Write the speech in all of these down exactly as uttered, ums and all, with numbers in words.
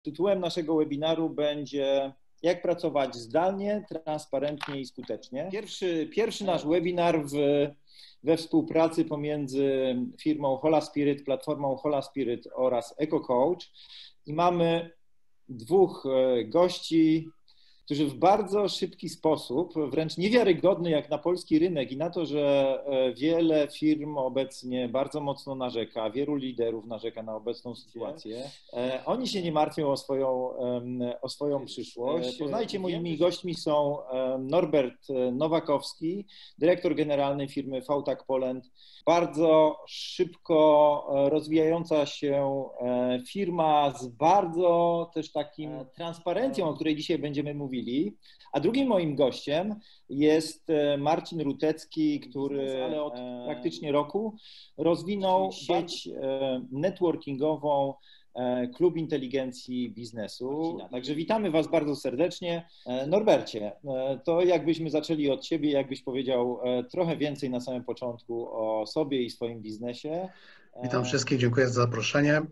Tytułem naszego webinaru będzie jak pracować zdalnie, transparentnie i skutecznie. Pierwszy, pierwszy nasz webinar w, we współpracy pomiędzy firmą Hola Spirit, platformą Hola Spirit oraz EcoCoach. I mamy dwóch gości, którzy w bardzo szybki sposób, wręcz niewiarygodny jak na polski rynek i na to, że wiele firm obecnie bardzo mocno narzeka, wielu liderów narzeka na obecną sytuację. Oni się nie martwią o swoją, o swoją przyszłość. Poznajcie, moimi gośćmi są Norbert Nowakowski, dyrektor generalny firmy V TAC Poland. Bardzo szybko rozwijająca się firma z bardzo też takim transparencją, o której dzisiaj będziemy mówili. A drugim moim gościem jest Marcin Rutecki, który ale od praktycznie roku rozwinął sieć networkingową Klub Inteligencji Biznesu. Także witamy Was bardzo serdecznie. Norbercie, to jakbyśmy zaczęli od Ciebie, jakbyś powiedział trochę więcej na samym początku o sobie i swoim biznesie. Witam wszystkich, dziękuję za zaproszenie.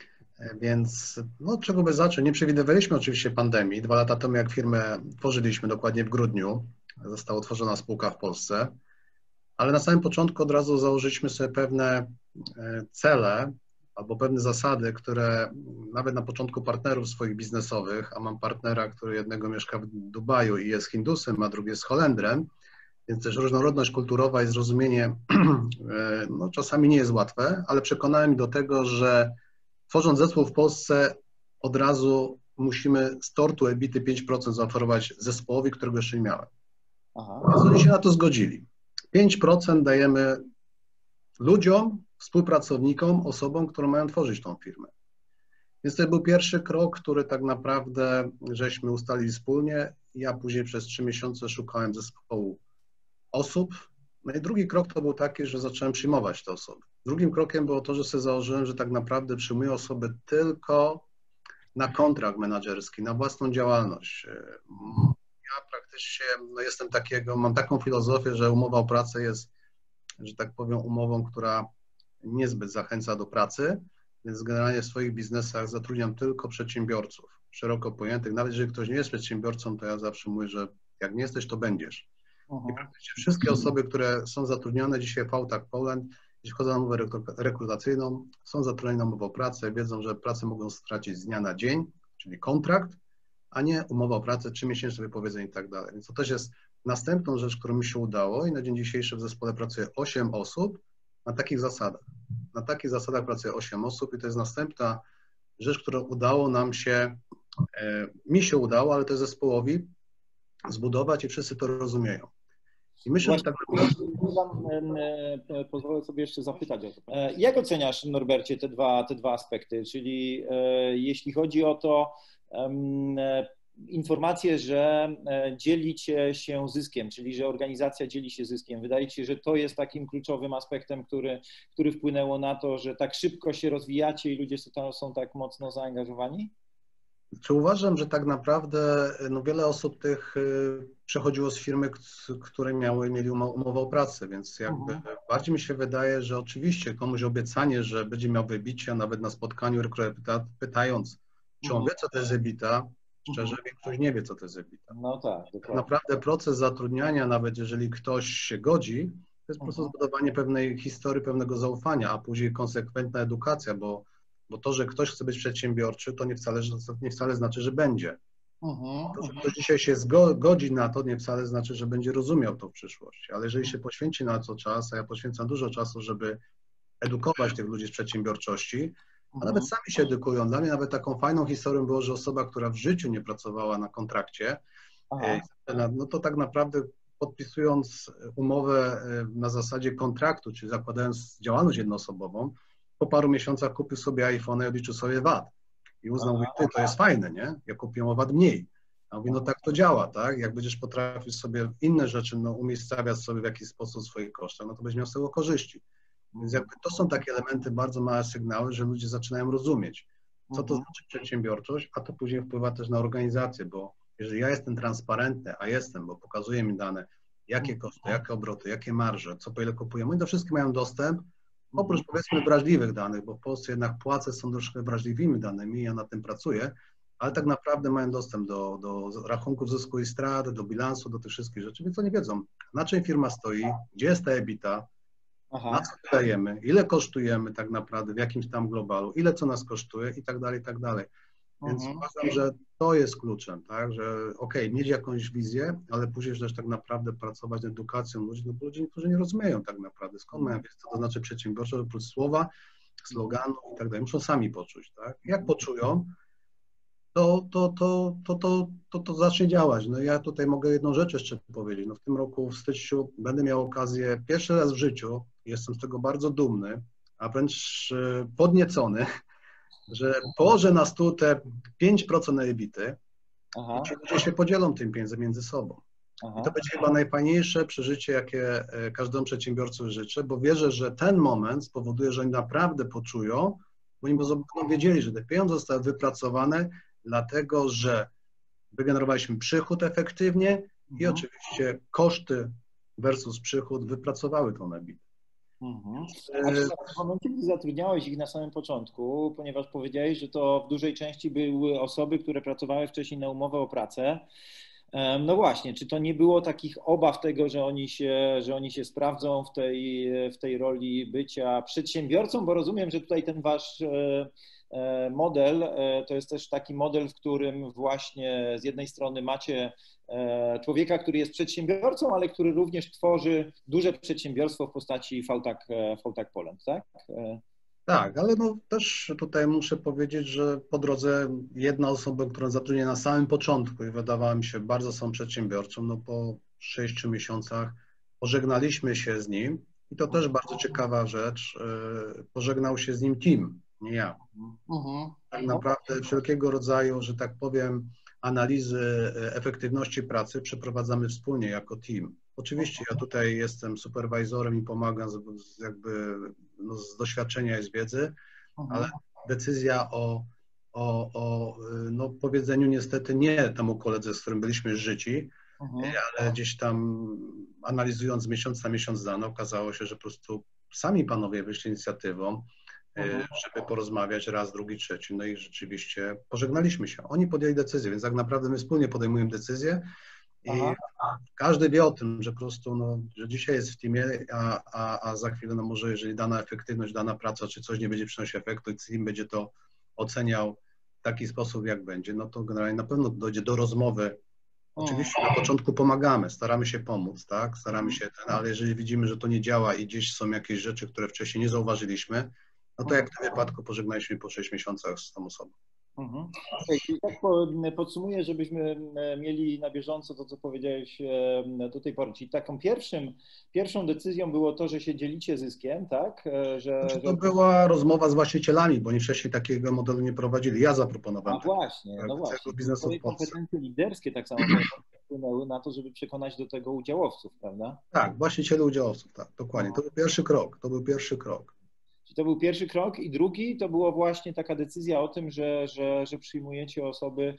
Więc no, od czego by zacząć? Nie przewidywaliśmy oczywiście pandemii. Dwa lata temu, jak firmę tworzyliśmy, dokładnie w grudniu, została utworzona spółka w Polsce, ale na samym początku od razu założyliśmy sobie pewne cele albo pewne zasady, które nawet na początku partnerów swoich biznesowych, a mam partnera, który jednego mieszka w Dubaju i jest Hindusem, a drugi jest Holendrem, więc też różnorodność kulturowa i zrozumienie no, czasami nie jest łatwe, ale przekonałem do tego, że tworząc zespół w Polsce, od razu musimy z tortu ebity pięć procent zaoferować zespołowi, którego jeszcze nie miałem. Aha. Więc oni się na to zgodzili. pięć procent dajemy ludziom, współpracownikom, osobom, które mają tworzyć tą firmę. Więc to był pierwszy krok, który tak naprawdę żeśmy ustalili wspólnie. Ja później przez trzy miesiące szukałem zespołu osób. No i drugi krok to był taki, że zacząłem przyjmować te osoby. Drugim krokiem było to, że sobie założyłem, że tak naprawdę przyjmuję osoby tylko na kontrakt menedżerski, na własną działalność. Ja praktycznie no jestem takiego, mam taką filozofię, że umowa o pracę jest, że tak powiem, umową, która niezbyt zachęca do pracy, więc generalnie w swoich biznesach zatrudniam tylko przedsiębiorców, szeroko pojętych. Nawet jeżeli ktoś nie jest przedsiębiorcą, to ja zawsze mówię, że jak nie jesteś, to będziesz. I praktycznie wszystkie osoby, które są zatrudnione dzisiaj w V TAC Poland, jeśli chodzi o umowę rekrutacyjną, są zatrudnione na umowę o pracę, wiedzą, że pracę mogą stracić z dnia na dzień, czyli kontrakt, a nie umowa o pracę, trzymiesięczne wypowiedzenie i tak dalej. Więc to też jest następną rzecz, którą mi się udało i na dzień dzisiejszy w zespole pracuje osiem osób na takich zasadach. Na takich zasadach pracuje osiem osób i to jest następna rzecz, którą udało nam się, e, mi się udało, ale to jest zespołowi zbudować i wszyscy to rozumieją. I myślę, że tak pozwolę sobie jeszcze zapytać o to. Jak oceniasz, Norbercie, te dwa, te dwa aspekty? Czyli jeśli chodzi o to, informację, że dzielicie się zyskiem, czyli że organizacja dzieli się zyskiem. Wydaje ci się, że to jest takim kluczowym aspektem, który, który wpłynęło na to, że tak szybko się rozwijacie i ludzie są, są tak mocno zaangażowani? Czy uważam, że tak naprawdę no wiele osób tych przechodziło z firmy, które miały, mieli umowę o pracę, więc jakby uh-huh. bardziej mi się wydaje, że oczywiście komuś obiecanie, że będzie miał wybicie, nawet na spotkaniu rekrutacyjnym pytając, czy on uh-huh. wie, co to jest ebita, szczerze uh-huh. ktoś nie wie, co to jest ebita. No tak, dokładnie. Naprawdę proces zatrudniania, nawet jeżeli ktoś się godzi, to jest po prostu uh-huh. zbudowanie pewnej historii, pewnego zaufania, a później konsekwentna edukacja, bo Bo to, że ktoś chce być przedsiębiorczy, to nie wcale, nie wcale znaczy, że będzie. Uh-huh, to, że ktoś dzisiaj się zgodzi na to, nie wcale znaczy, że będzie rozumiał to w przyszłości. Ale jeżeli się poświęci na to czas, a ja poświęcam dużo czasu, żeby edukować tych ludzi z przedsiębiorczości, a nawet sami się edukują. Dla mnie nawet taką fajną historią było, że osoba, która w życiu nie pracowała na kontrakcie, uh-huh. no to tak naprawdę podpisując umowę na zasadzie kontraktu, czyli zakładając działalność jednoosobową, po paru miesiącach kupił sobie iPhone i odliczył sobie V A T. I uznał, mówi, ty, to jest fajne, nie? Ja kupiłem o V A T mniej. A mówi, no tak to działa, tak? Jak będziesz potrafił sobie inne rzeczy, no umiejscawiać sobie w jakiś sposób swoje koszty, no to będziesz miał z tego korzyści. Więc jakby to są takie elementy, bardzo małe sygnały, że ludzie zaczynają rozumieć, co to znaczy przedsiębiorczość, a to później wpływa też na organizację, bo jeżeli ja jestem transparentny, a jestem, bo pokazuję mi dane, jakie koszty, jakie obroty, jakie marże, co po ile kupujemy, oni do wszystkich mają dostęp, oprócz powiedzmy wrażliwych danych, bo w Polsce jednak płace są troszkę wrażliwymi danymi, ja nad tym pracuję, ale tak naprawdę mają dostęp do, do rachunków zysku i strat, do bilansu, do tych wszystkich rzeczy, więc oni wiedzą, na czym firma stoi, gdzie jest ta EBITDA, Aha. na co wydajemy, ile kosztujemy tak naprawdę w jakimś tam globalu, ile co nas kosztuje i tak dalej, i tak dalej. Więc Mhm. uważam, że to jest kluczem, tak, że okej, okay, mieć jakąś wizję, ale później też tak naprawdę pracować nad edukacją ludzi, no bo ludzie niektórzy nie rozumieją tak naprawdę, skąd mają wiedzieć, co to znaczy przedsiębiorczość, oprócz słowa, sloganu i tak dalej, muszą sami poczuć, tak. Jak poczują, to, to, to, to, to, to, to zacznie działać. No ja tutaj mogę jedną rzecz jeszcze powiedzieć, no w tym roku w styczniu będę miał okazję pierwszy raz w życiu, jestem z tego bardzo dumny, a wręcz podniecony, że położę na stół te pięć procent EBITDA i ci ludzie się podzielą tym pieniędzmi między sobą. Aha. I to będzie chyba najfajniejsze przeżycie, jakie każdemu przedsiębiorcy życzę, bo wierzę, że ten moment spowoduje, że oni naprawdę poczują, bo oni będą wiedzieli, że te pieniądze zostały wypracowane, dlatego że wygenerowaliśmy przychód efektywnie mhm. i oczywiście koszty versus przychód wypracowały tą EBITDA. Mhm. A czy w momencie, gdy zatrudniałeś ich na samym początku, ponieważ powiedziałeś, że to w dużej części były osoby, które pracowały wcześniej na umowę o pracę, no właśnie, czy to nie było takich obaw tego, że oni się, że oni się sprawdzą w tej, w tej roli bycia przedsiębiorcą, bo rozumiem, że tutaj ten wasz model to jest też taki model, w którym właśnie z jednej strony macie człowieka, który jest przedsiębiorcą, ale który również tworzy duże przedsiębiorstwo w postaci V TAG, V TAG Poland, tak? Tak, ale no też tutaj muszę powiedzieć, że po drodze jedna osoba, którą zatrudnię na samym początku i wydawała mi się bardzo są przedsiębiorcą, no po sześciu miesiącach pożegnaliśmy się z nim i to też bardzo ciekawa rzecz, pożegnał się z nim team, nie ja. Mhm. Tak naprawdę wszelkiego rodzaju, że tak powiem, analizy efektywności pracy przeprowadzamy wspólnie jako team. Oczywiście ja tutaj jestem superwajzorem i pomagam z, z jakby no, z doświadczenia i z wiedzy, ale decyzja o, o, o no, powiedzeniu niestety nie temu koledze, z którym byliśmy życi, ale gdzieś tam analizując miesiąc na miesiąc dane, okazało się, że po prostu sami panowie wyszli inicjatywą, żeby porozmawiać raz, drugi, trzeci, no i rzeczywiście pożegnaliśmy się. Oni podjęli decyzję, więc tak naprawdę my wspólnie podejmujemy decyzję i Aha. każdy wie o tym, że po prostu, no, że dzisiaj jest w teamie, a, a, a za chwilę, no może jeżeli dana efektywność, dana praca, czy coś nie będzie przynosić efektu i team będzie to oceniał w taki sposób, jak będzie, no to generalnie na pewno dojdzie do rozmowy. Oczywiście na początku pomagamy, staramy się pomóc, tak, staramy się, ten, ale jeżeli widzimy, że to nie działa i gdzieś są jakieś rzeczy, które wcześniej nie zauważyliśmy, no to jak w tym wypadku pożegnaliśmy po sześciu miesiącach z tą osobą. Mhm. Okay, czyli tak podsumuję, żebyśmy mieli na bieżąco to, co powiedziałeś do tej pory. Czyli taką pierwszym, pierwszą decyzją było to, że się dzielicie zyskiem, tak? Że, znaczy, to że... była rozmowa z właścicielami, bo oni wcześniej takiego modelu nie prowadzili. Ja zaproponowałem. A właśnie, tak, no właśnie. Twoje kompetencje liderskie tak samo wpłynęły na to, żeby przekonać do tego udziałowców, prawda? Tak, właścicieli udziałowców, tak, dokładnie. No. To był pierwszy krok, to był pierwszy krok. To był pierwszy krok i drugi to była właśnie taka decyzja o tym, że, że, że przyjmujecie osoby,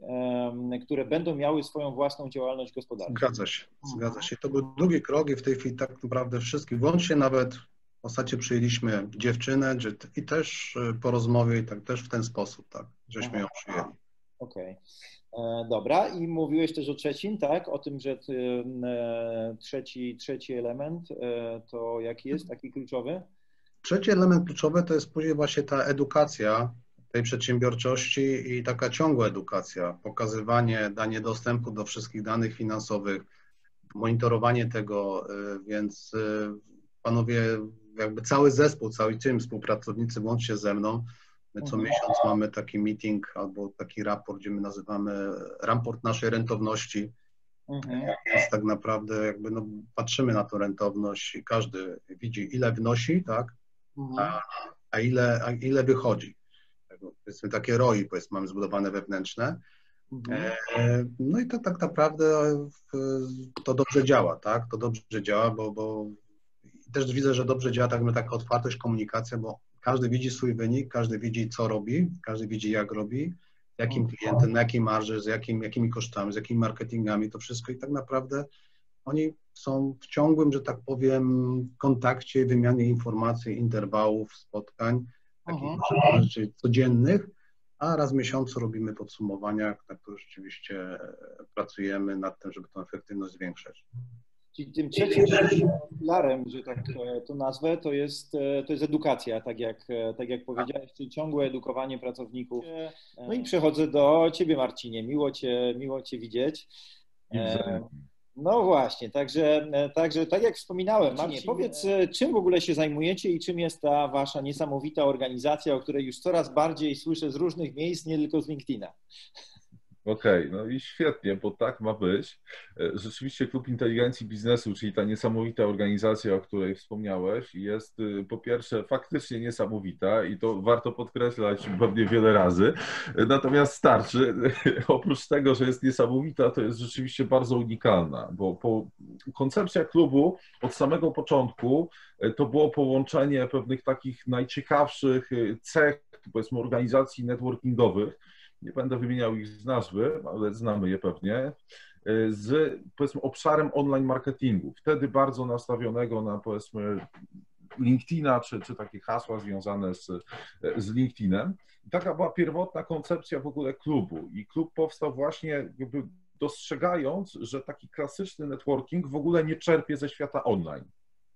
um, które będą miały swoją własną działalność gospodarczą. Zgadza się, zgadza się. To był drugi krok i w tej chwili tak naprawdę wszystkich, włącznie nawet w zasadzie przyjęliśmy dziewczynę i też po rozmowie i tak też w ten sposób, tak, żeśmy Aha. ją przyjęli. Okej. Okay. Dobra, i mówiłeś też o trzecim, tak? O tym, że ty, e, trzeci, trzeci element e, to jaki jest taki kluczowy? Trzeci element kluczowy to jest później właśnie ta edukacja tej przedsiębiorczości i taka ciągła edukacja, pokazywanie, danie dostępu do wszystkich danych finansowych, monitorowanie tego, więc panowie, jakby cały zespół, cały team, współpracownicy łącznie ze mną, my co mhm. miesiąc mamy taki meeting albo taki raport, gdzie my nazywamy raport naszej rentowności. Mhm. Więc tak naprawdę jakby no, patrzymy na tą rentowność i każdy widzi, ile wnosi, tak? A, a, ile, a ile wychodzi. Powiedzmy takie R O I, powiedzmy, mamy zbudowane wewnętrzne. Mhm. E, no i to tak naprawdę to dobrze działa, tak? To dobrze działa, bo, bo też widzę, że dobrze działa tak, taka otwartość, komunikacja, bo każdy widzi swój wynik, każdy widzi, co robi, każdy widzi, jak robi, z jakim klientem, na jakiej marży, z jakim, jakimi kosztami, z jakimi marketingami, to wszystko i tak naprawdę oni są w ciągłym, że tak powiem, kontakcie, wymianie informacji, interwałów, spotkań, takich rzeczy codziennych, a raz w miesiącu robimy podsumowania, na których rzeczywiście pracujemy nad tym, żeby tą efektywność zwiększać. Czyli tym trzecim filarem, że tak to nazwę, to jest, to jest edukacja, tak jak, tak jak powiedziałeś, czyli ciągłe edukowanie pracowników. No i przechodzę do Ciebie, Marcinie. Miło Cię, miło Cię widzieć. No właśnie, także, także tak jak wspominałem, Marcinie, powiedz, czym w ogóle się zajmujecie i czym jest ta Wasza niesamowita organizacja, o której już coraz bardziej słyszę z różnych miejsc, nie tylko z LinkedIna. Okej, okay, no i świetnie, bo tak ma być. Rzeczywiście Klub Inteligencji Biznesu, czyli ta niesamowita organizacja, o której wspomniałeś, jest po pierwsze faktycznie niesamowita i to warto podkreślać pewnie wiele razy, natomiast starczy. Oprócz tego, że jest niesamowita, to jest rzeczywiście bardzo unikalna, bo po, koncepcja klubu od samego początku to było połączenie pewnych takich najciekawszych cech, powiedzmy, organizacji networkingowych. Nie będę wymieniał ich z nazwy, ale znamy je pewnie, z, powiedzmy, obszarem online marketingu. Wtedy bardzo nastawionego na, powiedzmy, LinkedIna, czy, czy takie hasła związane z, z LinkedInem. I taka była pierwotna koncepcja w ogóle klubu. I klub powstał właśnie jakby dostrzegając, że taki klasyczny networking w ogóle nie czerpie ze świata online.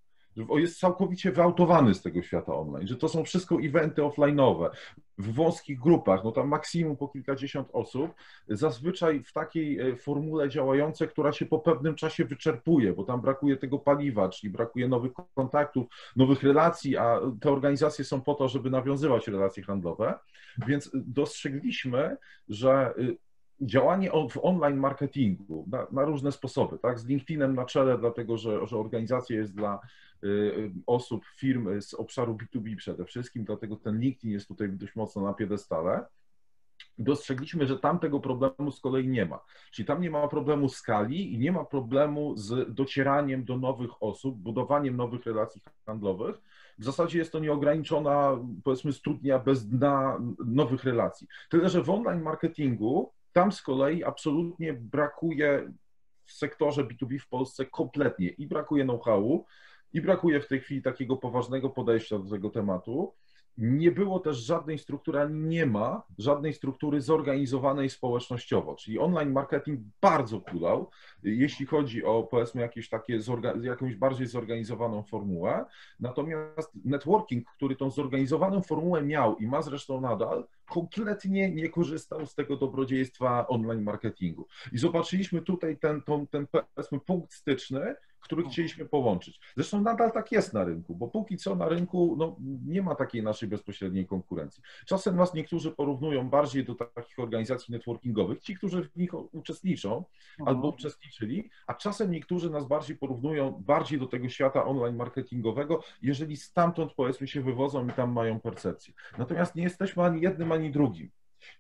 Jest całkowicie wyautowany z tego świata online, że to są wszystko eventy offline'owe, w wąskich grupach, no tam maksimum po kilkadziesiąt osób, zazwyczaj w takiej formule działającej, która się po pewnym czasie wyczerpuje, bo tam brakuje tego paliwa, czyli brakuje nowych kontaktów, nowych relacji, a te organizacje są po to, żeby nawiązywać relacje handlowe, więc dostrzegliśmy, że działanie w online marketingu na, na różne sposoby, tak, z LinkedInem na czele, dlatego że, że organizacja jest dla y, osób, firm z obszaru B dwa B przede wszystkim, dlatego ten LinkedIn jest tutaj dość mocno na piedestale. Dostrzegliśmy, że tam tego problemu z kolei nie ma. Czyli tam nie ma problemu skali i nie ma problemu z docieraniem do nowych osób, budowaniem nowych relacji handlowych. W zasadzie jest to nieograniczona, powiedzmy, studnia bez dna nowych relacji. Tyle, że w online marketingu tam z kolei absolutnie brakuje w sektorze B dwa B w Polsce kompletnie i brakuje know-howu, i brakuje w tej chwili takiego poważnego podejścia do tego tematu. Nie było też żadnej struktury, ani nie ma żadnej struktury zorganizowanej społecznościowo, czyli online marketing bardzo kulał, jeśli chodzi o, powiedzmy, jakieś takie, jakąś bardziej zorganizowaną formułę, natomiast networking, który tą zorganizowaną formułę miał i ma zresztą nadal, kompletnie nie korzystał z tego dobrodziejstwa online marketingu. I zobaczyliśmy tutaj ten, ten, ten powiedzmy, punkt styczny, który chcieliśmy połączyć. Zresztą nadal tak jest na rynku, bo póki co na rynku no, nie ma takiej naszej bezpośredniej konkurencji. Czasem nas niektórzy porównują bardziej do takich organizacji networkingowych, ci, którzy w nich uczestniczą albo uczestniczyli, a czasem niektórzy nas bardziej porównują bardziej do tego świata online marketingowego, jeżeli stamtąd, powiedzmy, się wywodzą i tam mają percepcję. Natomiast nie jesteśmy ani jednym, ani drugim.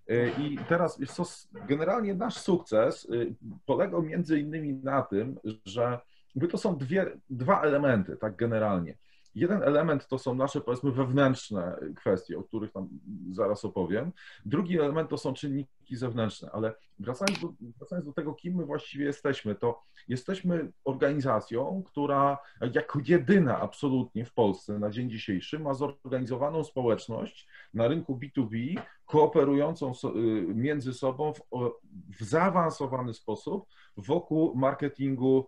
I teraz jest to, generalnie nasz sukces polegał między innymi na tym, że to są dwie, dwa elementy, tak generalnie. Jeden element to są nasze, powiedzmy, wewnętrzne kwestie, o których tam zaraz opowiem. Drugi element to są czynniki zewnętrzne, ale wracając do, wracając do tego, kim my właściwie jesteśmy, to jesteśmy organizacją, która jako jedyna absolutnie w Polsce na dzień dzisiejszy ma zorganizowaną społeczność na rynku B dwa B, kooperującą między sobą w, w zaawansowany sposób wokół marketingu,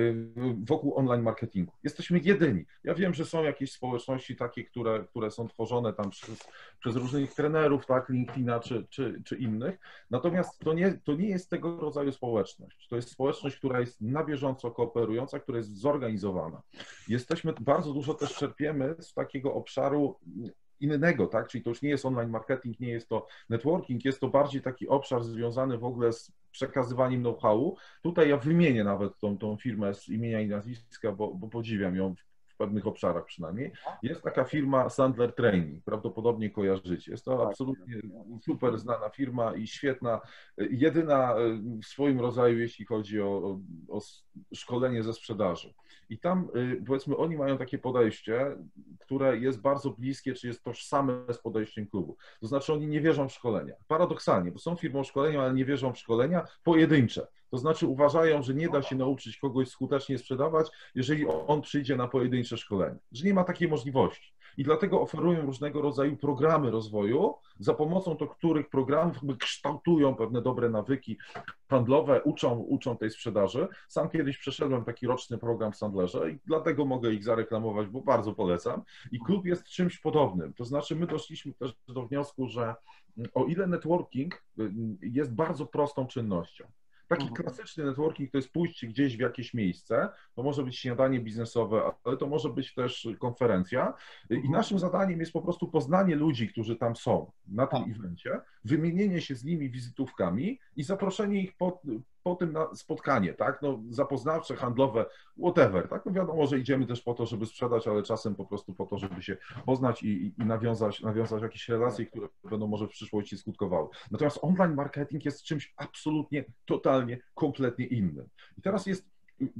wokół online marketingu. Jesteśmy jedyni. Ja wiem, że są jakieś społeczności takie, które, które są tworzone tam przez, przez różnych trenerów, tak, LinkedIna czy, czy, czy innych, natomiast to nie, to nie jest tego rodzaju społeczność. To jest społeczność, która jest na bieżąco kooperująca, która jest zorganizowana. Jesteśmy, bardzo dużo też czerpiemy z takiego obszaru innego, tak, czyli to już nie jest online marketing, nie jest to networking, jest to bardziej taki obszar związany w ogóle z przekazywaniem know-howu. Tutaj ja wymienię nawet tą, tą firmę z imienia i nazwiska, bo, bo podziwiam ją w pewnych obszarach przynajmniej. Jest taka firma Sandler Training, prawdopodobnie kojarzycie. Jest to absolutnie super znana firma i świetna, jedyna w swoim rodzaju, jeśli chodzi o, o szkolenie ze sprzedaży. I tam, powiedzmy, oni mają takie podejście, które jest bardzo bliskie, czy jest tożsame z podejściem klubu. To znaczy oni nie wierzą w szkolenia. Paradoksalnie, bo są firmą szkolenia, ale nie wierzą w szkolenia pojedyncze. To znaczy uważają, że nie da się nauczyć kogoś skutecznie sprzedawać, jeżeli on przyjdzie na pojedyncze szkolenie. Że nie ma takiej możliwości. i dlatego oferują różnego rodzaju programy rozwoju, za pomocą to których programów jakby kształtują pewne dobre nawyki handlowe, uczą, uczą tej sprzedaży. Sam kiedyś przeszedłem taki roczny program w Sandlerze i dlatego mogę ich zareklamować, bo bardzo polecam. I klub jest czymś podobnym. To znaczy my doszliśmy też do wniosku, że o ile networking jest bardzo prostą czynnością, taki klasyczny networking to jest pójście gdzieś w jakieś miejsce, to może być śniadanie biznesowe, ale to może być też konferencja i naszym zadaniem jest po prostu poznanie ludzi, którzy tam są na tym evencie, wymienienie się z nimi wizytówkami i zaproszenie ich po, po tym na spotkanie, tak, no zapoznawcze, handlowe, whatever, tak, no wiadomo, że idziemy też po to, żeby sprzedać, ale czasem po prostu po to, żeby się poznać i, i nawiązać, nawiązać jakieś relacje, które będą może w przyszłości skutkowały. Natomiast online marketing jest czymś absolutnie, totalnie, kompletnie innym. I teraz jest,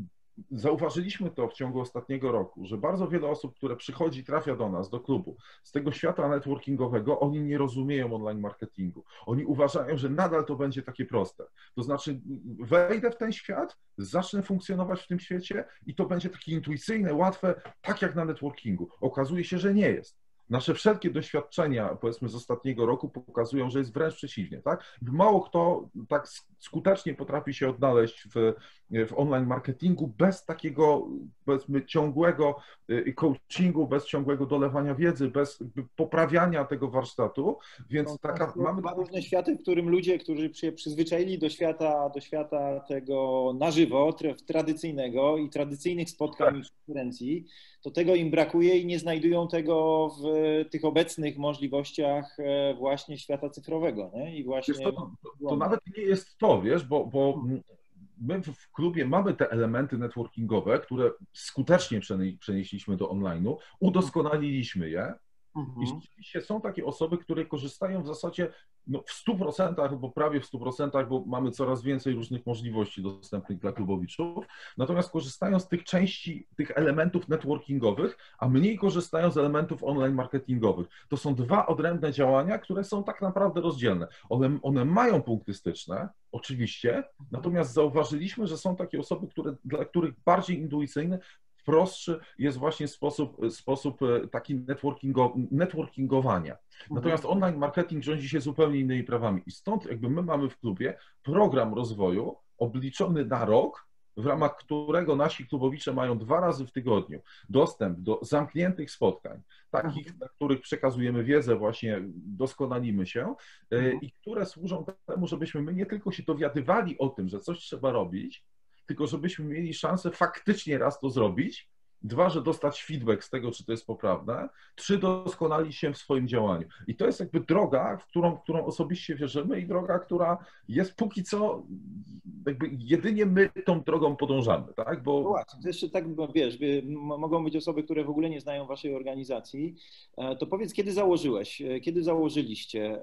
zauważyliśmy to w ciągu ostatniego roku, że bardzo wiele osób, które przychodzi, trafia do nas, do klubu, z tego świata networkingowego, oni nie rozumieją online marketingu. Oni uważają, że nadal to będzie takie proste. To znaczy wejdę w ten świat, zacznę funkcjonować w tym świecie i to będzie takie intuicyjne, łatwe, tak jak na networkingu. Okazuje się, że nie jest. Nasze wszelkie doświadczenia, powiedzmy z ostatniego roku, pokazują, że jest wręcz przeciwnie, tak? Mało kto tak skutecznie potrafi się odnaleźć w, w online marketingu bez takiego, powiedzmy, ciągłego coachingu, bez ciągłego dolewania wiedzy, bez poprawiania tego warsztatu, więc no, taka... To mamy różne światy, w którym ludzie, którzy się przyzwyczaili do świata, do świata tego na żywo, tradycyjnego i tradycyjnych spotkań i konferencji, to tego im brakuje i nie znajdują tego w tych obecnych możliwościach właśnie świata cyfrowego. Nie? I właśnie to, to, to nawet nie jest to, wiesz, bo, bo my w klubie mamy te elementy networkingowe, które skutecznie przenieśliśmy do online'u, udoskonaliliśmy je. I rzeczywiście są takie osoby, które korzystają w zasadzie no, w stu procentach albo prawie w stu procentach, bo mamy coraz więcej różnych możliwości dostępnych dla klubowiczów, natomiast korzystają z tych części, tych elementów networkingowych, a mniej korzystają z elementów online marketingowych. To są dwa odrębne działania, które są tak naprawdę rozdzielne. One, one mają punkty styczne, oczywiście, natomiast zauważyliśmy, że są takie osoby, które, dla których bardziej intuicyjny, prostszy jest właśnie sposób, sposób taki networkingo, networkingowania. Natomiast online marketing rządzi się zupełnie innymi prawami i stąd jakby my mamy w klubie program rozwoju obliczony na rok, w ramach którego nasi klubowicze mają dwa razy w tygodniu dostęp do zamkniętych spotkań, takich, na których przekazujemy wiedzę, właśnie doskonalimy się i które służą temu, żebyśmy my nie tylko się dowiadywali o tym, że coś trzeba robić, tylko żebyśmy mieli szansę faktycznie raz to zrobić, dwa, że dostać feedback z tego, czy to jest poprawne, trzy, doskonalić się w swoim działaniu. I to jest jakby droga, w którą, w którą osobiście wierzymy i droga, która jest póki co, jakby jedynie my tą drogą podążamy, tak? Bo... No właśnie, to jeszcze tak, wiesz, mogą być osoby, które w ogóle nie znają waszej organizacji. To powiedz, kiedy założyłeś, kiedy założyliście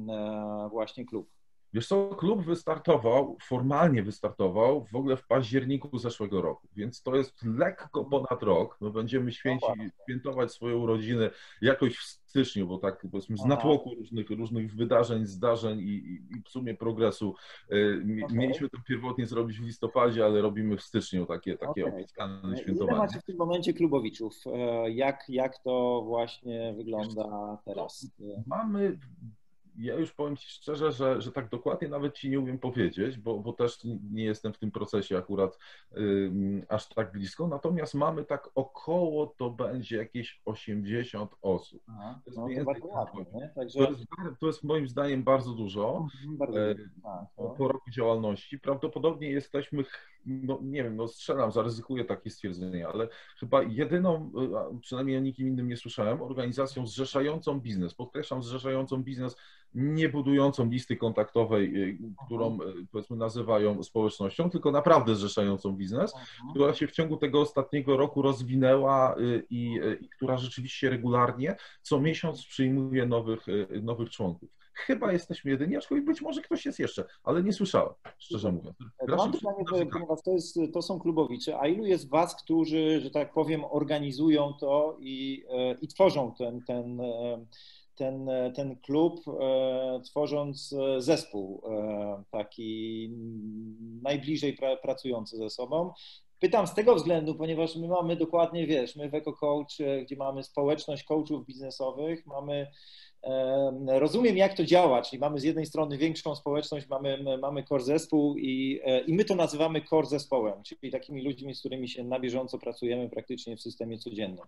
właśnie klub? Wiesz co, klub wystartował, formalnie wystartował w ogóle w październiku zeszłego roku, więc to jest lekko ponad rok. My będziemy święci, świętować swoje urodziny jakoś w styczniu, bo tak powiedzmy z natłoku różnych, różnych wydarzeń, zdarzeń i, i, i w sumie progresu. Mieliśmy to pierwotnie zrobić w listopadzie, ale robimy w styczniu takie, takie okay. oficjalne świętowanie. Ile macie w tym momencie klubowiczów? Jak, jak to właśnie wygląda teraz? Mamy... Ja już powiem Ci szczerze, że, że tak dokładnie nawet Ci nie umiem powiedzieć, bo, bo też nie jestem w tym procesie akurat y, aż tak blisko, natomiast mamy tak około, to będzie jakieś osiemdziesiąt osób. Aha, to, no, to, bardzo ładnie, nie? Także... to, jest, to jest moim zdaniem bardzo dużo, bardzo e, tak, po, po roku działalności. Prawdopodobnie jesteśmy, no nie wiem, no strzelam, zaryzykuję takie stwierdzenie, ale chyba jedyną, przynajmniej o nikim innym nie słyszałem, organizacją zrzeszającą biznes, podkreślam zrzeszającą biznes, nie budującą listy kontaktowej, którą powiedzmy nazywają społecznością, tylko naprawdę zrzeszającą biznes, która się w ciągu tego ostatniego roku rozwinęła i, i która rzeczywiście regularnie co miesiąc przyjmuje nowych, nowych członków. Chyba jesteśmy jedyni, aczkolwiek być może ktoś jest jeszcze, ale nie słyszałem, szczerze mówiąc. Mam pytanie, ponieważ to, jest, to są klubowicze, a ilu jest was, którzy, że tak powiem, organizują to i, i tworzą ten, ten Ten, ten klub, e, tworząc zespół e, taki najbliżej pra, pracujący ze sobą. Pytam z tego względu, ponieważ my mamy dokładnie, wiesz, my w EcoCoach, gdzie mamy społeczność coachów biznesowych, mamy, e, rozumiem jak to działa, czyli mamy z jednej strony większą społeczność, mamy, mamy core zespół i, e, i my to nazywamy core zespołem, czyli takimi ludźmi, z którymi się na bieżąco pracujemy praktycznie w systemie codziennym.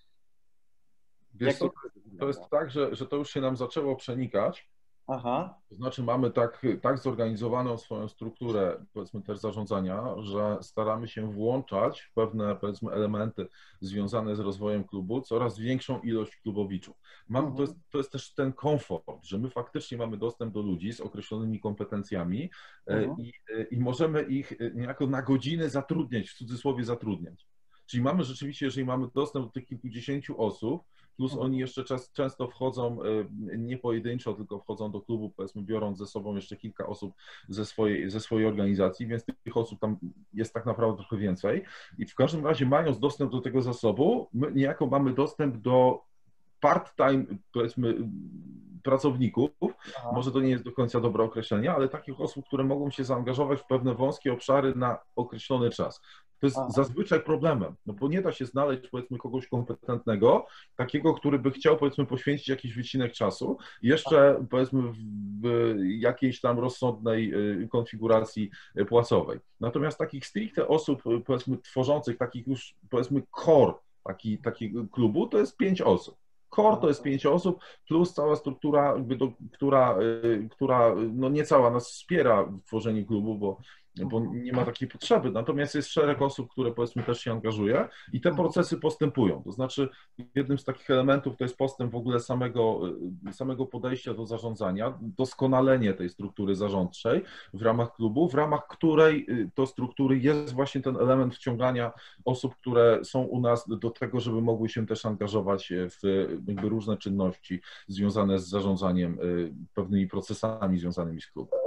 Wiesz co, to jest tak, że, że to już się nam zaczęło przenikać. Aha. To znaczy mamy tak, tak zorganizowaną swoją strukturę, powiedzmy też zarządzania, że staramy się włączać w pewne, powiedzmy, elementy związane z rozwojem klubu coraz większą ilość klubowiczów. Mamy, to, jest, to jest też ten komfort, że my faktycznie mamy dostęp do ludzi z określonymi kompetencjami i, i możemy ich niejako na godziny zatrudniać, w cudzysłowie zatrudniać. Czyli mamy rzeczywiście, jeżeli mamy dostęp do tych kilkudziesięciu osób, plus mhm. oni jeszcze czas, często wchodzą nie pojedynczo, tylko wchodzą do klubu, powiedzmy biorąc ze sobą jeszcze kilka osób ze swojej, ze swojej organizacji, więc tych osób tam jest tak naprawdę trochę więcej. I w każdym razie, mając dostęp do tego zasobu, my niejako mamy dostęp do part-time, powiedzmy, pracowników, aha. może to nie jest do końca dobre określenie, ale takich osób, które mogą się zaangażować w pewne wąskie obszary na określony czas. To jest aha. zazwyczaj problemem, no bo nie da się znaleźć, powiedzmy, kogoś kompetentnego, takiego, który by chciał, powiedzmy, poświęcić jakiś wycinek czasu, jeszcze, aha. powiedzmy, w jakiejś tam rozsądnej konfiguracji płacowej. Natomiast takich stricte osób, powiedzmy, tworzących, takich już, powiedzmy, core taki, takiego klubu, to jest pięć osób. Core to jest pięć osób, plus cała struktura, jakby do, która, która no niecała nas wspiera w tworzeniu klubu, bo, bo nie ma takiej potrzeby. Natomiast jest szereg osób, które, powiedzmy, też się angażuje i te procesy postępują. To znaczy jednym z takich elementów to jest postęp w ogóle samego, samego podejścia do zarządzania, doskonalenie tej struktury zarządczej w ramach klubu, w ramach której to struktury jest właśnie ten element wciągania osób, które są u nas do tego, żeby mogły się też angażować w jakby różne czynności związane z zarządzaniem pewnymi procesami związanymi z klubem.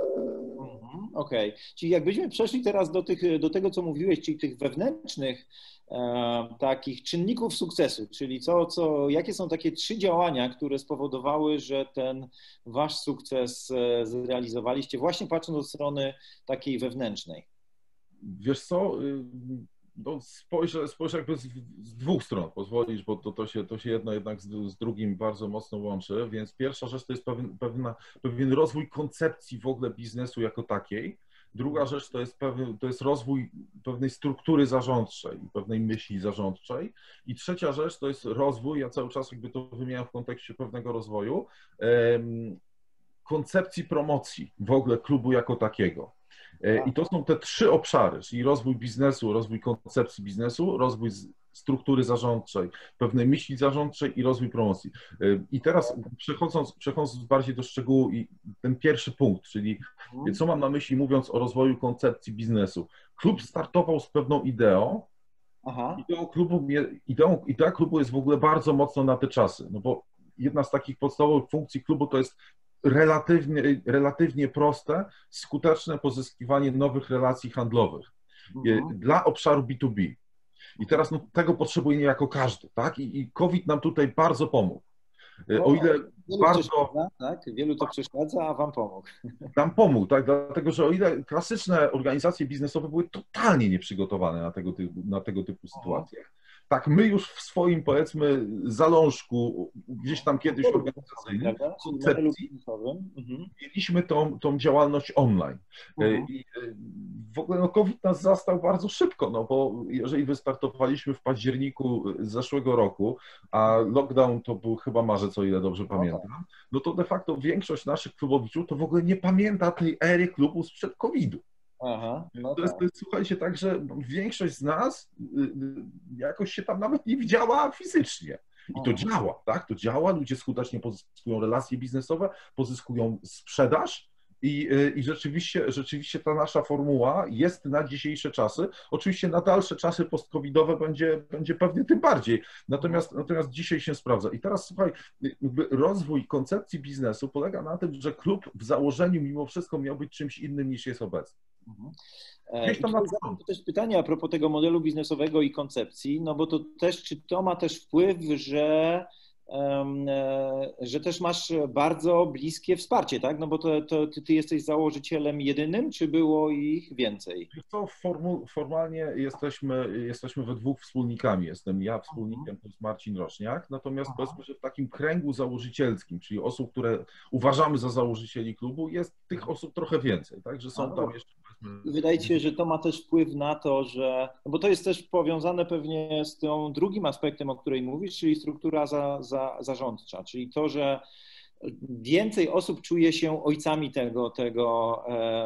Okej, okay. Czyli jakbyśmy przeszli teraz do, tych, do tego, co mówiłeś, czyli tych wewnętrznych e, takich czynników sukcesu, czyli co, co, jakie są takie trzy działania, które spowodowały, że ten wasz sukces e, zrealizowaliście, właśnie patrząc od strony takiej wewnętrznej? Wiesz co, no spojrzę, spojrzę jakby z, z dwóch stron, pozwolisz, bo to, to, się, to się jedno jednak z, z drugim bardzo mocno łączy, więc pierwsza rzecz to jest pewien, pewna, pewien rozwój koncepcji w ogóle biznesu jako takiej. Druga rzecz to jest, pewien, to jest rozwój pewnej struktury zarządczej, pewnej myśli zarządczej. I trzecia rzecz to jest rozwój, ja cały czas jakby to wymieniam w kontekście pewnego rozwoju, em, koncepcji promocji w ogóle klubu jako takiego. I to są te trzy obszary, czyli rozwój biznesu, rozwój koncepcji biznesu, rozwój struktury zarządczej, pewnej myśli zarządczej i rozwój promocji. I teraz przechodząc, przechodząc bardziej do szczegółu i ten pierwszy punkt, czyli co mam na myśli mówiąc o rozwoju koncepcji biznesu. Klub startował z pewną ideą, aha. Ideą klubu, ideą, idea klubu jest w ogóle bardzo mocno na te czasy, no bo jedna z takich podstawowych funkcji klubu to jest relatywnie, relatywnie proste, skuteczne pozyskiwanie nowych relacji handlowych mhm. dla obszaru B dwa B. I teraz no, tego potrzebuje niejako każdy, tak? I, I COVID nam tutaj bardzo pomógł. O, o ile wielu bardzo... Tak? Wielu to przeszkadza, a wam pomógł. Nam pomógł, tak? Dlatego, że o ile klasyczne organizacje biznesowe były totalnie nieprzygotowane na tego typu, na tego typu sytuacje, tak my już w swoim, powiedzmy, zalążku, gdzieś tam kiedyś organizacyjnym, koncepcji, mieliśmy tą, tą działalność online. Mhm. I w ogóle no, COVID nas zastał bardzo szybko, no bo jeżeli wystartowaliśmy w październiku zeszłego roku, a lockdown to był chyba marzec, o ile dobrze pamiętam, no to de facto większość naszych klubowiczów to w ogóle nie pamięta tej ery klubu sprzed kowida. Aha, no to, jest, to jest, słuchajcie, tak, że większość z nas jakoś się tam nawet nie widziała fizycznie. I to działa, tak? To działa, ludzie skutecznie pozyskują relacje biznesowe, pozyskują sprzedaż i, i rzeczywiście, rzeczywiście ta nasza formuła jest na dzisiejsze czasy. Oczywiście na dalsze czasy post-covidowe będzie, będzie pewnie tym bardziej, natomiast, natomiast dzisiaj się sprawdza. I teraz słuchaj, jakby rozwój koncepcji biznesu polega na tym, że klub w założeniu mimo wszystko miał być czymś innym niż jest obecnie. Gdzieś tam na to też pytanie a propos tego modelu biznesowego i koncepcji, no bo to też, czy to ma też wpływ, że że też masz bardzo bliskie wsparcie, tak? No bo to, to ty, ty jesteś założycielem jedynym, czy było ich więcej? To formu, formalnie jesteśmy, jesteśmy we dwóch wspólnikami. Jestem ja wspólnikiem, to jest Marcin Roczniak, natomiast powiedzmy, że w takim kręgu założycielskim, czyli osób, które uważamy za założycieli klubu, jest tych osób trochę więcej, tak? Że są tam jeszcze... Wydaje ci się, że to ma też wpływ na to, że, no bo to jest też powiązane pewnie z tym drugim aspektem, o której mówisz, czyli struktura za, za, zarządcza, czyli to, że więcej osób czuje się ojcami tego, tego,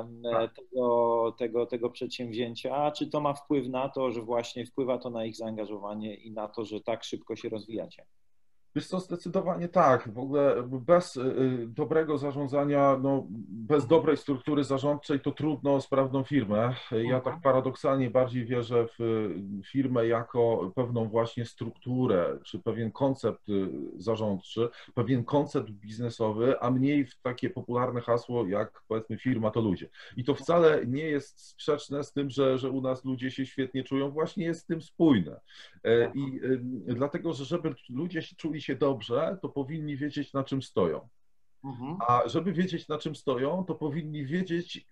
tego, tego, tego przedsięwzięcia. Czy to ma wpływ na to, że właśnie wpływa to na ich zaangażowanie i na to, że tak szybko się rozwijacie? Wiesz co, zdecydowanie tak. W ogóle bez dobrego zarządzania, no, bez dobrej struktury zarządczej to trudno o sprawną firmę. Ja tak paradoksalnie bardziej wierzę w firmę jako pewną właśnie strukturę, czy pewien koncept zarządczy, pewien koncept biznesowy, a mniej w takie popularne hasło jak powiedzmy firma to ludzie. I to wcale nie jest sprzeczne z tym, że, że u nas ludzie się świetnie czują, właśnie jest z tym spójne. I dlatego, że żeby ludzie się czuli się dobrze, to powinni wiedzieć, na czym stoją. Mhm. A żeby wiedzieć, na czym stoją, to powinni wiedzieć,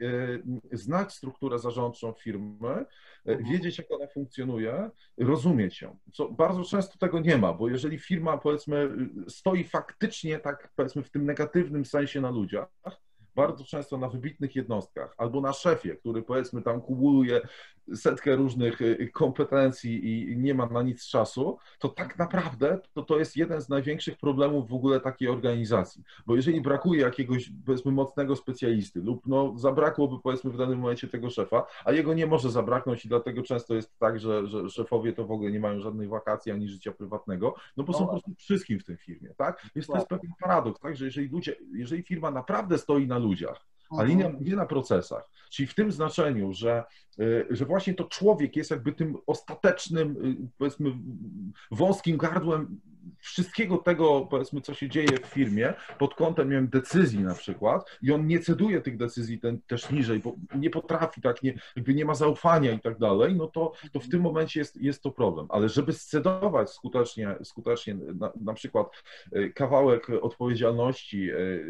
znać strukturę zarządczą firmy, mhm. wiedzieć, jak ona funkcjonuje, rozumieć ją. Co bardzo często tego nie ma, bo jeżeli firma, powiedzmy, stoi faktycznie tak, powiedzmy, w tym negatywnym sensie na ludziach, bardzo często na wybitnych jednostkach albo na szefie, który powiedzmy tam kumuluje setkę różnych kompetencji i nie ma na nic czasu, to tak naprawdę to, to jest jeden z największych problemów w ogóle takiej organizacji. Bo jeżeli brakuje jakiegoś powiedzmy mocnego specjalisty lub no zabrakłoby powiedzmy w danym momencie tego szefa, a jego nie może zabraknąć i dlatego często jest tak, że, że szefowie to w ogóle nie mają żadnej wakacji ani życia prywatnego, no bo są po prostu wszystkim w tym firmie, tak? Więc to jest pewien paradoks, tak, że jeżeli ludzie, jeżeli firma naprawdę stoi na ludziach, a nie, nie na procesach, czyli w tym znaczeniu, że, że właśnie to człowiek jest jakby tym ostatecznym, powiedzmy, wąskim gardłem wszystkiego tego, powiedzmy, co się dzieje w firmie pod kątem, nie wiem, decyzji na przykład i on nie ceduje tych decyzji ten, też niżej, bo nie potrafi, tak, nie, jakby nie ma zaufania i tak dalej, no to, to w tym momencie jest, jest to problem. Ale żeby scedować skutecznie, skutecznie na, na przykład kawałek odpowiedzialności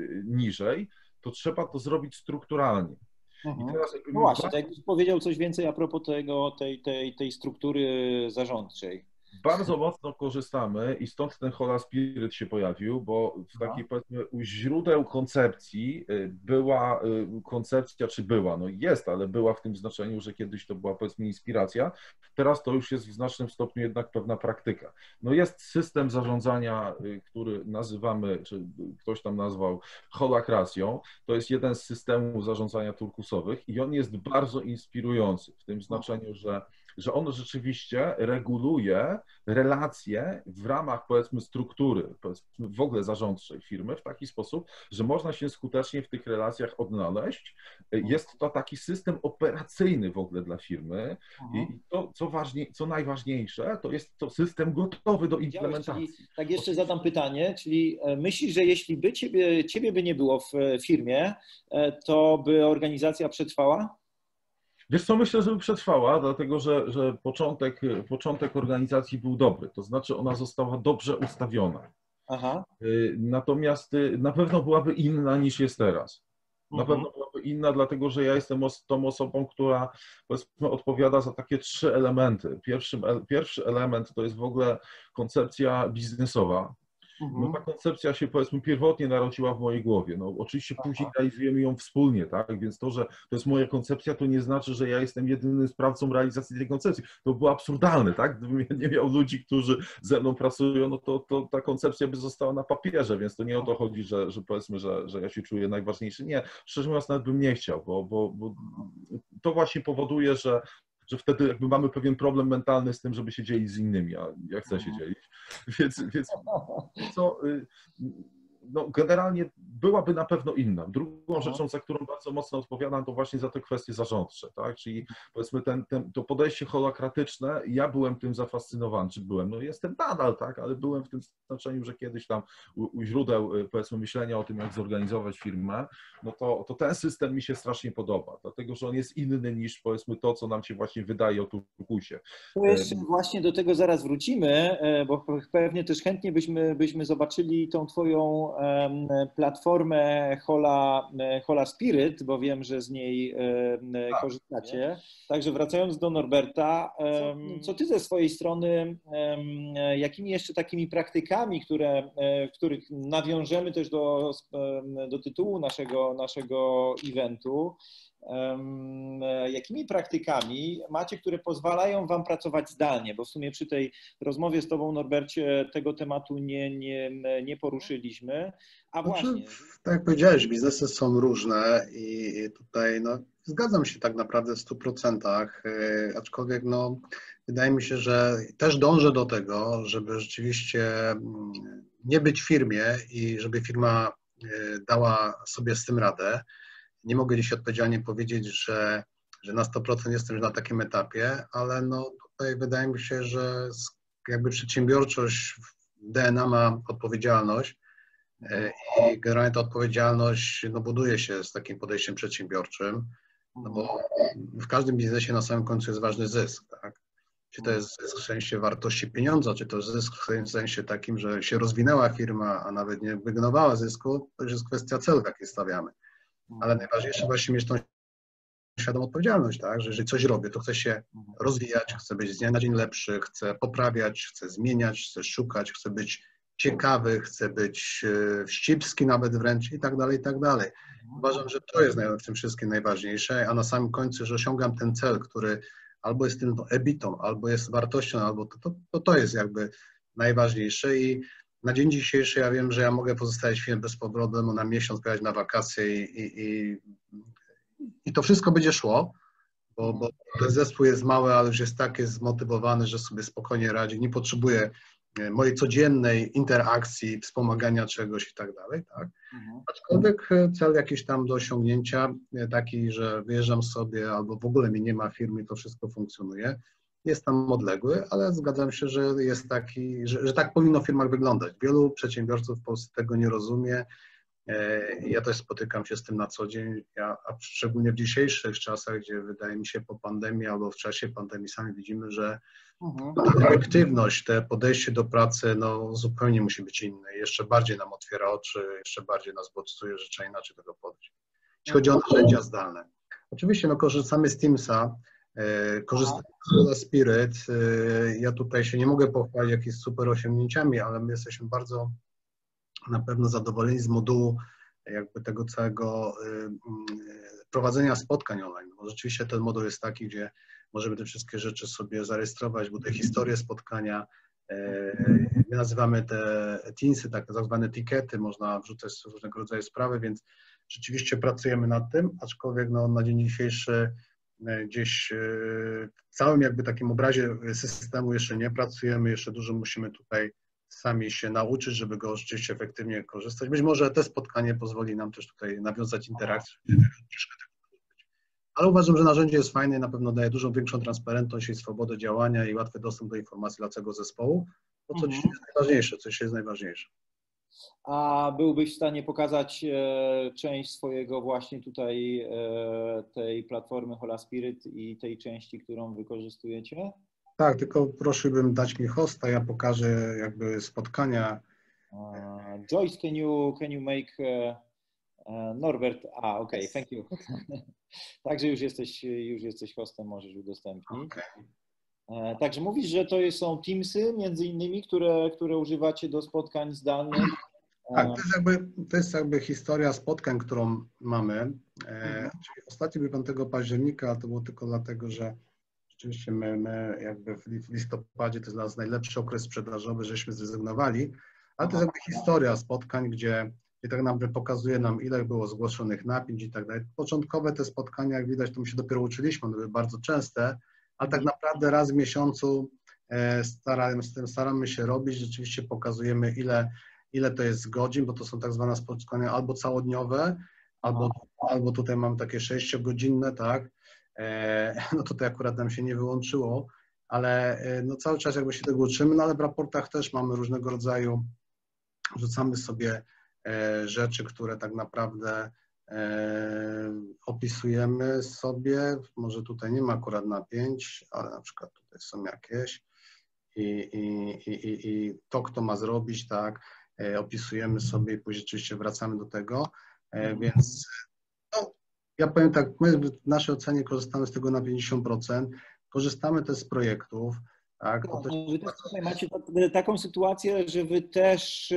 niżej, to trzeba to zrobić strukturalnie. Mhm. I teraz, no właśnie, tak jakbyś powiedział coś więcej a propos tego, tej, tej, tej struktury zarządczej. Bardzo mocno korzystamy i stąd ten Hola Spirit się pojawił, bo w takiej, powiedzmy, u źródeł koncepcji była koncepcja, czy była, no jest, ale była w tym znaczeniu, że kiedyś to była, powiedzmy, inspiracja, teraz to już jest w znacznym stopniu jednak pewna praktyka. No jest system zarządzania, który nazywamy, czy ktoś tam nazwał holakracją, to jest jeden z systemów zarządzania turkusowych i on jest bardzo inspirujący w tym znaczeniu, że że on rzeczywiście reguluje relacje w ramach, powiedzmy, struktury, powiedzmy, w ogóle zarządczej firmy w taki sposób, że można się skutecznie w tych relacjach odnaleźć. Jest to taki system operacyjny w ogóle dla firmy i to, co, ważniej, co najważniejsze, to jest to system gotowy do implementacji. Czyli, tak jeszcze zadam pytanie, czyli myślisz, że jeśli by ciebie, ciebie by nie było w firmie, to by organizacja przetrwała? Wiesz co, myślę, że by przetrwała, dlatego że, że początek, początek organizacji był dobry, to znaczy ona została dobrze ustawiona. Aha. Natomiast na pewno byłaby inna niż jest teraz. Na mhm. pewno byłaby inna, dlatego że ja jestem tą osobą, która, powiedzmy, odpowiada za takie trzy elementy. Pierwszy, pierwszy element to jest w ogóle koncepcja biznesowa. No ta koncepcja się, powiedzmy, pierwotnie narodziła w mojej głowie. No oczywiście Aha. później realizujemy ją wspólnie, tak? Więc to, że to jest moja koncepcja, to nie znaczy, że ja jestem jedynym sprawcą realizacji tej koncepcji. To było absurdalne, tak? Gdybym ja nie miał ludzi, którzy ze mną pracują, no to, to ta koncepcja by została na papierze, więc to nie o to chodzi, że, że powiedzmy, że, że ja się czuję najważniejszy. Nie, szczerze mówiąc, nawet bym nie chciał, bo, bo, bo to właśnie powoduje, że że wtedy jakby mamy pewien problem mentalny z tym, żeby się dzielić z innymi, a ja chcę się dzielić. Więc, więc co, no, generalnie byłaby na pewno inna. Drugą Aha. rzeczą, za którą bardzo mocno odpowiadam, to właśnie za te kwestie zarządcze, tak? Czyli powiedzmy ten, ten, to podejście holokratyczne, ja byłem tym zafascynowany, czy byłem, no jestem nadal, tak, ale byłem w tym znaczeniu, że kiedyś tam u, u źródeł, powiedzmy, myślenia o tym, jak zorganizować firmę, no to, to ten system mi się strasznie podoba, dlatego, że on jest inny niż, powiedzmy, to, co nam się właśnie wydaje o turkusie. To jeszcze właśnie do tego zaraz wrócimy, bo pewnie też chętnie byśmy, byśmy zobaczyli tą Twoją platformę Hola, Hola Spirit, bo wiem, że z niej Tak, korzystacie. nie? Także wracając do Norberta, co Ty ze swojej strony, jakimi jeszcze takimi praktykami, które, w których nawiążemy też do, do tytułu naszego, naszego eventu, jakimi praktykami macie, które pozwalają Wam pracować zdalnie, bo w sumie przy tej rozmowie z Tobą, Norbercie, tego tematu nie, nie, nie poruszyliśmy, a Znaczy, właśnie... tak jak powiedziałeś, biznesy są różne i tutaj no, zgadzam się tak naprawdę w stu procentach, aczkolwiek no, wydaje mi się, że też dążę do tego, żeby rzeczywiście nie być w firmie i żeby firma dała sobie z tym radę. Nie mogę dzisiaj odpowiedzialnie powiedzieć, że, że na sto procent jestem już na takim etapie, ale no tutaj wydaje mi się, że jakby przedsiębiorczość w D N A ma odpowiedzialność i generalnie ta odpowiedzialność no, buduje się z takim podejściem przedsiębiorczym, no bo w każdym biznesie na samym końcu jest ważny zysk, tak? Czy to jest zysk w sensie wartości pieniądza, czy to jest zysk w sensie takim, że się rozwinęła firma, a nawet nie wygenerowała zysku, to już jest kwestia celów, jakie stawiamy. Ale najważniejsze właśnie mieć tą świadomą odpowiedzialność, tak? Że jeżeli coś robię, to chcę się rozwijać, chcę być z dnia na dzień lepszy, chcę poprawiać, chcę zmieniać, chcę szukać, chcę być ciekawy, chcę być wścibski nawet wręcz i tak dalej, i tak dalej. Uważam, że to jest w tym wszystkim najważniejsze, a na samym końcu, że osiągam ten cel, który albo jest tym ebitą, albo jest wartością, albo to, to, to, to jest jakby najważniejsze i na dzień dzisiejszy ja wiem, że ja mogę pozostawić film bez problemu na miesiąc, pojechać na wakacje i, i, i, i to wszystko będzie szło, bo, bo ten zespół jest mały, ale już jest tak jest zmotywowany, że sobie spokojnie radzi, nie potrzebuje mojej codziennej interakcji, wspomagania czegoś i tak dalej, tak? Mhm. Aczkolwiek cel jakiś tam do osiągnięcia, taki, że wyjeżdżam sobie albo w ogóle mi nie ma firmy, to wszystko funkcjonuje, jest tam odległy, ale zgadzam się, że jest taki, że, że tak powinno w firmach wyglądać. Wielu przedsiębiorców w Polsce tego nie rozumie. Ja też spotykam się z tym na co dzień, ja, a szczególnie w dzisiejszych czasach, gdzie wydaje mi się po pandemii albo w czasie pandemii sami widzimy, że mhm. ta efektywność, te podejście do pracy no, zupełnie musi być inne. Jeszcze bardziej nam otwiera oczy, jeszcze bardziej nas bodźcuje, że trzeba inaczej do tego podejść. Jeśli chodzi o narzędzia zdalne. Oczywiście no, korzystamy z Teamsa, korzystamy z Hola Spirit. Ja tutaj się nie mogę pochwalić jakimiś super osiągnięciami, ale my jesteśmy bardzo na pewno zadowoleni z modułu jakby tego całego prowadzenia spotkań online, bo rzeczywiście ten moduł jest taki, gdzie możemy te wszystkie rzeczy sobie zarejestrować, bo te historie spotkania, my nazywamy te teamsy, tak zwane tikety, można wrzucać różnego rodzaju sprawy, więc rzeczywiście pracujemy nad tym, aczkolwiek no, na dzień dzisiejszy gdzieś w całym jakby takim obrazie systemu jeszcze nie pracujemy, jeszcze dużo musimy tutaj sami się nauczyć, żeby go rzeczywiście efektywnie korzystać. Być może to spotkanie pozwoli nam też tutaj nawiązać interakcję. Ale uważam, że narzędzie jest fajne i na pewno daje dużo większą transparentność i swobodę działania i łatwy dostęp do informacji dla całego zespołu, to co dzisiaj jest najważniejsze, co dzisiaj jest najważniejsze. A byłbyś w stanie pokazać e, część swojego właśnie tutaj e, tej platformy Hola Spirit i tej części, którą wykorzystujecie? Tak, tylko prosiłbym dać mi hosta, ja pokażę jakby spotkania. Uh, Joyce, can you, can you make uh, uh, Norbert? A, okej, okay, thank you. Także już jesteś, już jesteś hostem, możesz udostępnić. Okay. Uh, także mówisz, że to są Teamsy między innymi, które, które używacie do spotkań zdalnych. Tak, to jest jakby, to jest jakby historia spotkań, którą mamy. Mhm. Czyli ostatni był piątego października, to było tylko dlatego, że Oczywiście my, my jakby w listopadzie to jest dla nas najlepszy okres sprzedażowy, żeśmy zrezygnowali, ale to jest jakby historia spotkań, gdzie, gdzie tak naprawdę pokazuje nam, ile było zgłoszonych napięć i tak dalej. Początkowe te spotkania, jak widać, to my się dopiero uczyliśmy, one były bardzo częste, ale tak naprawdę raz w miesiącu staramy, z tym staramy się robić, rzeczywiście pokazujemy, ile, ile to jest godzin, bo to są tak zwane spotkania albo całodniowe, albo, albo tutaj mam takie sześciogodzinne, tak, no tutaj akurat nam się nie wyłączyło, ale no cały czas jakby się tego uczymy, no ale w raportach też mamy różnego rodzaju, rzucamy sobie rzeczy, które tak naprawdę opisujemy sobie, może tutaj nie ma akurat napięć, ale na przykład tutaj są jakieś i, i, i, i to, kto ma zrobić, tak, opisujemy sobie i później oczywiście wracamy do tego, więc no, ja powiem tak, my w naszej ocenie korzystamy z tego na pięćdziesiąt procent, korzystamy też z projektów. Tak, no, też... Wy też tutaj macie taką sytuację, że wy też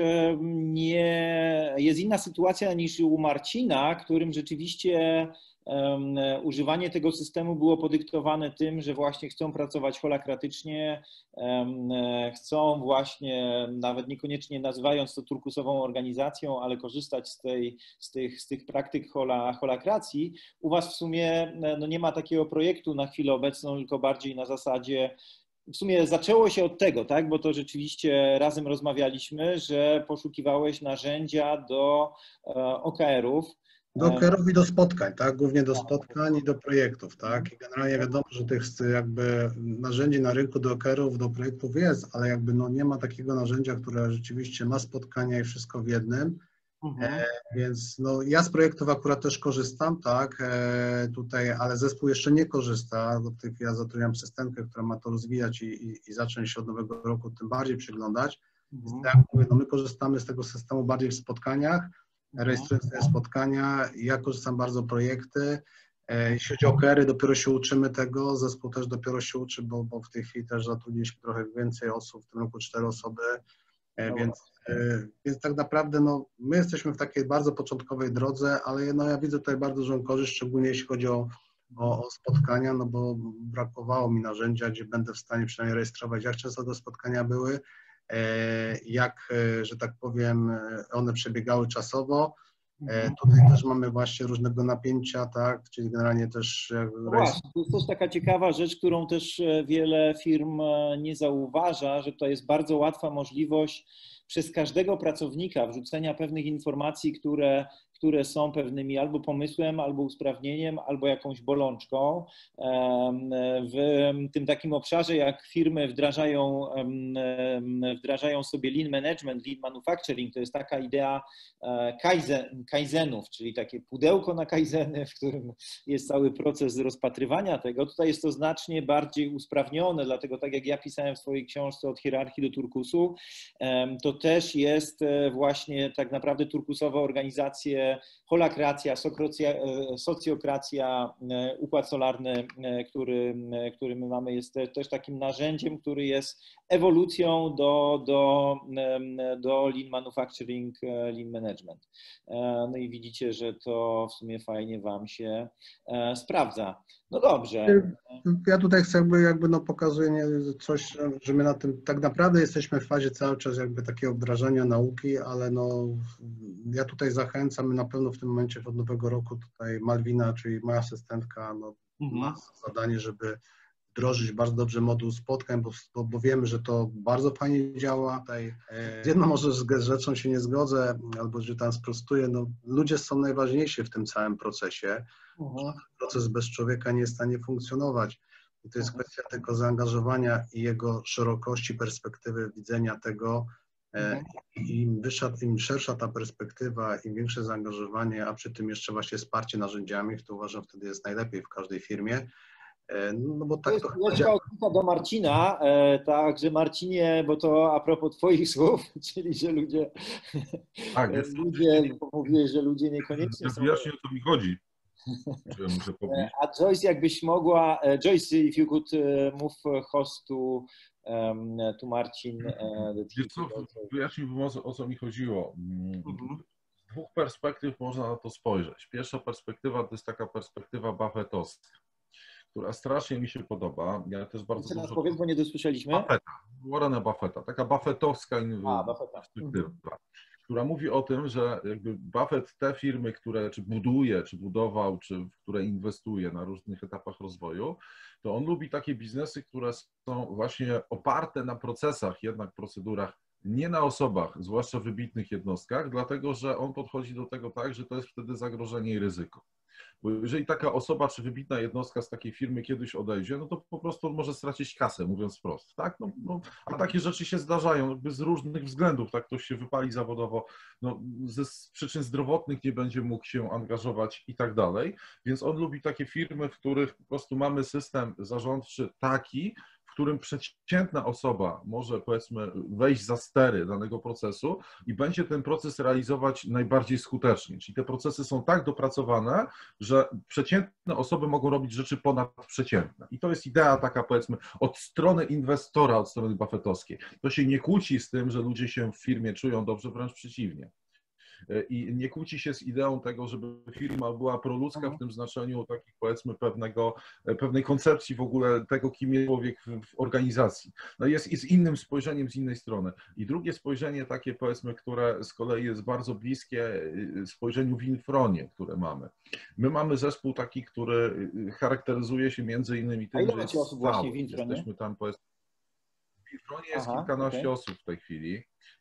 nie... Jest inna sytuacja niż u Marcina, którym rzeczywiście um, używanie tego systemu było podyktowane tym, że właśnie chcą pracować holakratycznie, um, chcą właśnie, nawet niekoniecznie nazywając to turkusową organizacją, ale korzystać z, tej, z, tych, z tych praktyk hola, holakracji. U was w sumie no, nie ma takiego projektu na chwilę obecną, tylko bardziej na zasadzie. W sumie zaczęło się od tego, tak, bo to rzeczywiście razem rozmawialiśmy, że poszukiwałeś narzędzia do O K R-ów. Do O K R-ów i do spotkań, tak, głównie do spotkań i do projektów, tak, i generalnie wiadomo, że tych jakby narzędzi na rynku do O K R-ów, do projektów jest, ale jakby no nie ma takiego narzędzia, które rzeczywiście ma spotkania i wszystko w jednym. Mhm. E, więc no, ja z projektów akurat też korzystam, tak, e, tutaj, ale zespół jeszcze nie korzysta, do tych ja zatrudniam systemkę, która ma to rozwijać i, i, i zacząć się od nowego roku tym bardziej przyglądać. Mhm. Tak, mówię, no, my korzystamy z tego systemu bardziej w spotkaniach, mhm. rejestrując spotkania, ja korzystam bardzo projekty, e, jeśli chodzi o O K R-y, dopiero się uczymy tego, zespół też dopiero się uczy, bo, bo w tej chwili też zatrudniliśmy trochę więcej osób, w tym roku cztery osoby. No więc, więc tak naprawdę no, my jesteśmy w takiej bardzo początkowej drodze, ale no, ja widzę tutaj bardzo dużą korzyść, szczególnie jeśli chodzi o, o, o spotkania, no bo brakowało mi narzędzia, gdzie będę w stanie przynajmniej rejestrować, jak często te spotkania były, jak, że tak powiem, one przebiegały czasowo. Tutaj też mamy właśnie różnego napięcia, tak, czyli generalnie też... No właśnie, to jest też taka ciekawa rzecz, którą też wiele firm nie zauważa, że to jest bardzo łatwa możliwość przez każdego pracownika wrzucenia pewnych informacji, które, które są pewnymi albo pomysłem, albo usprawnieniem, albo jakąś bolączką. W tym takim obszarze, jak firmy wdrażają, wdrażają sobie lean management, lean manufacturing, to jest taka idea kaizen, kaizenów, czyli takie pudełko na kaizeny, w którym jest cały proces rozpatrywania tego. Tutaj jest to znacznie bardziej usprawnione, dlatego tak jak ja pisałem w swojej książce Od hierarchii do turkusu, to też jest właśnie tak naprawdę turkusowe organizacje, holakracja, socjokracja, układ solarny, który, który my mamy, jest też takim narzędziem, który jest ewolucją do, do, do lean manufacturing, lean management. No i widzicie, że to w sumie fajnie wam się sprawdza. No dobrze. Ja tutaj chcę jakby, jakby no pokazuję coś, że my na tym tak naprawdę jesteśmy w fazie cały czas jakby takiego wdrażania nauki, ale no ja tutaj zachęcam, my na pewno w tym momencie od nowego roku tutaj Malwina, czyli moja asystentka, no, mhm. ma zadanie, żeby wdrożyć bardzo dobrze moduł spotkań, bo, bo, bo wiemy, że to bardzo fajnie działa. Tutaj, z jedną może z rzeczą się nie zgodzę, albo że tam sprostuję, no, ludzie są najważniejsi w tym całym procesie. Mhm. Proces bez człowieka nie jest w stanie funkcjonować. I to jest mhm. kwestia tego zaangażowania i jego szerokości perspektywy widzenia tego. Mhm. Im wyższa, im szersza ta perspektywa, im większe zaangażowanie, a przy tym jeszcze właśnie wsparcie narzędziami, to uważam wtedy jest najlepiej w każdej firmie. No bo tak to jest to do Marcina, także Marcinie, bo to a propos twoich słów, czyli że ludzie, tak, ludzie mówiłeś, że ludzie niekoniecznie są... Wyjaśnię, o co mi chodzi. Że muszę a Joyce, jakbyś mogła, Joyce, if you could move host to, um, to Marcin. Wiesz co, wyjaśnię wam, o co mi chodziło. Mhm. Z dwóch perspektyw można na to spojrzeć. Pierwsza perspektywa to jest taka perspektywa buffettowska, która strasznie mi się podoba. Ja też bardzo Co nas powiedz, bo nie dosłyszeliśmy. Buffetta, Warrena Buffetta, taka buffettowska perspektywa, która mówi o tym, że jakby Buffett te firmy, które czy buduje, czy budował, czy w które inwestuje na różnych etapach rozwoju, to on lubi takie biznesy, które są właśnie oparte na procesach, jednak procedurach nie na osobach, zwłaszcza wybitnych jednostkach, dlatego że on podchodzi do tego tak, że to jest wtedy zagrożenie i ryzyko. Bo jeżeli taka osoba czy wybitna jednostka z takiej firmy kiedyś odejdzie, no to po prostu on może stracić kasę, mówiąc wprost, tak? No, no, a takie rzeczy się zdarzają jakby z różnych względów, tak? Ktoś się wypali zawodowo, no, ze przyczyn zdrowotnych nie będzie mógł się angażować i tak dalej, więc on lubi takie firmy, w których po prostu mamy system zarządczy taki, w którym przeciętna osoba może, powiedzmy, wejść za stery danego procesu i będzie ten proces realizować najbardziej skutecznie. Czyli te procesy są tak dopracowane, że przeciętne osoby mogą robić rzeczy ponadprzeciętne. I to jest idea taka, powiedzmy, od strony inwestora, od strony buffettowskiej. To się nie kłóci z tym, że ludzie się w firmie czują dobrze, wręcz przeciwnie. I nie kłóci się z ideą tego, żeby firma była proludzka w tym znaczeniu takich, powiedzmy, pewnego, pewnej koncepcji w ogóle tego, kim jest człowiek w, w organizacji. No jest, jest innym spojrzeniem z innej strony. I drugie spojrzenie takie, powiedzmy, które z kolei jest bardzo bliskie spojrzeniu w Infronie, które mamy. My mamy zespół taki, który charakteryzuje się między innymi tym, że jest osób właśnie w Infronie? Jesteśmy tam, powiedzmy, w Infronie jest Aha, kilkanaście okay. osób w tej chwili.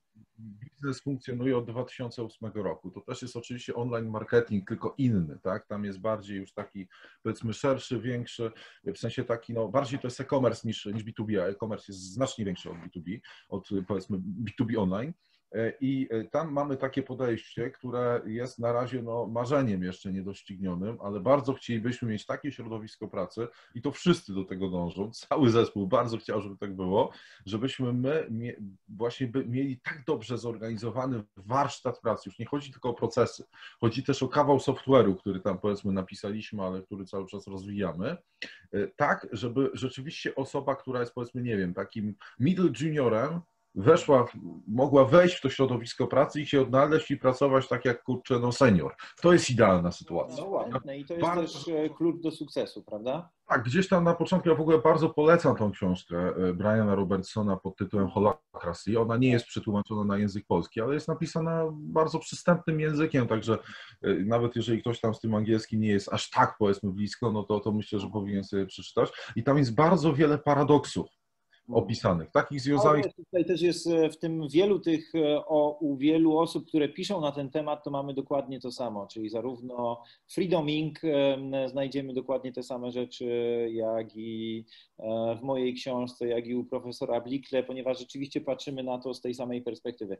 Biznes funkcjonuje od dwa tysiące ósmego roku. To też jest oczywiście online marketing, tylko inny, tak? Tam jest bardziej już taki, powiedzmy, szerszy, większy, w sensie taki, no bardziej to jest e-commerce niż, niż B dwa B, a e-commerce jest znacznie większy od B dwa B, od, powiedzmy, B dwa B online. I tam mamy takie podejście, które jest na razie no, marzeniem jeszcze niedoścignionym, ale bardzo chcielibyśmy mieć takie środowisko pracy i to wszyscy do tego dążą, cały zespół bardzo chciał, żeby tak było, żebyśmy my właśnie mieli tak dobrze zorganizowany warsztat pracy. Już nie chodzi tylko o procesy, chodzi też o kawał software'u, który tam, powiedzmy, napisaliśmy, ale który cały czas rozwijamy, tak, żeby rzeczywiście osoba, która jest, powiedzmy, nie wiem, takim middle juniorem, weszła, mogła wejść w to środowisko pracy i się odnaleźć i pracować tak jak, kurczę, no senior. To jest idealna sytuacja. No ładne i to jest bardzo... też klucz do sukcesu, prawda? Tak, gdzieś tam na początku ja w ogóle bardzo polecam tą książkę Briana Robertsona pod tytułem Holacracy. Ona nie jest przetłumaczona na język polski, ale jest napisana bardzo przystępnym językiem, także nawet jeżeli ktoś tam z tym angielskim nie jest aż tak, powiedzmy, blisko, no to, to myślę, że powinien sobie przeczytać. I tam jest bardzo wiele paradoksów opisanych, takich związanych... Tutaj też jest w tym wielu tych, o, u wielu osób, które piszą na ten temat, to mamy dokładnie to samo, czyli zarówno Freedom Incorporated znajdziemy dokładnie te same rzeczy, jak i w mojej książce, jak i u profesora Blickle, ponieważ rzeczywiście patrzymy na to z tej samej perspektywy.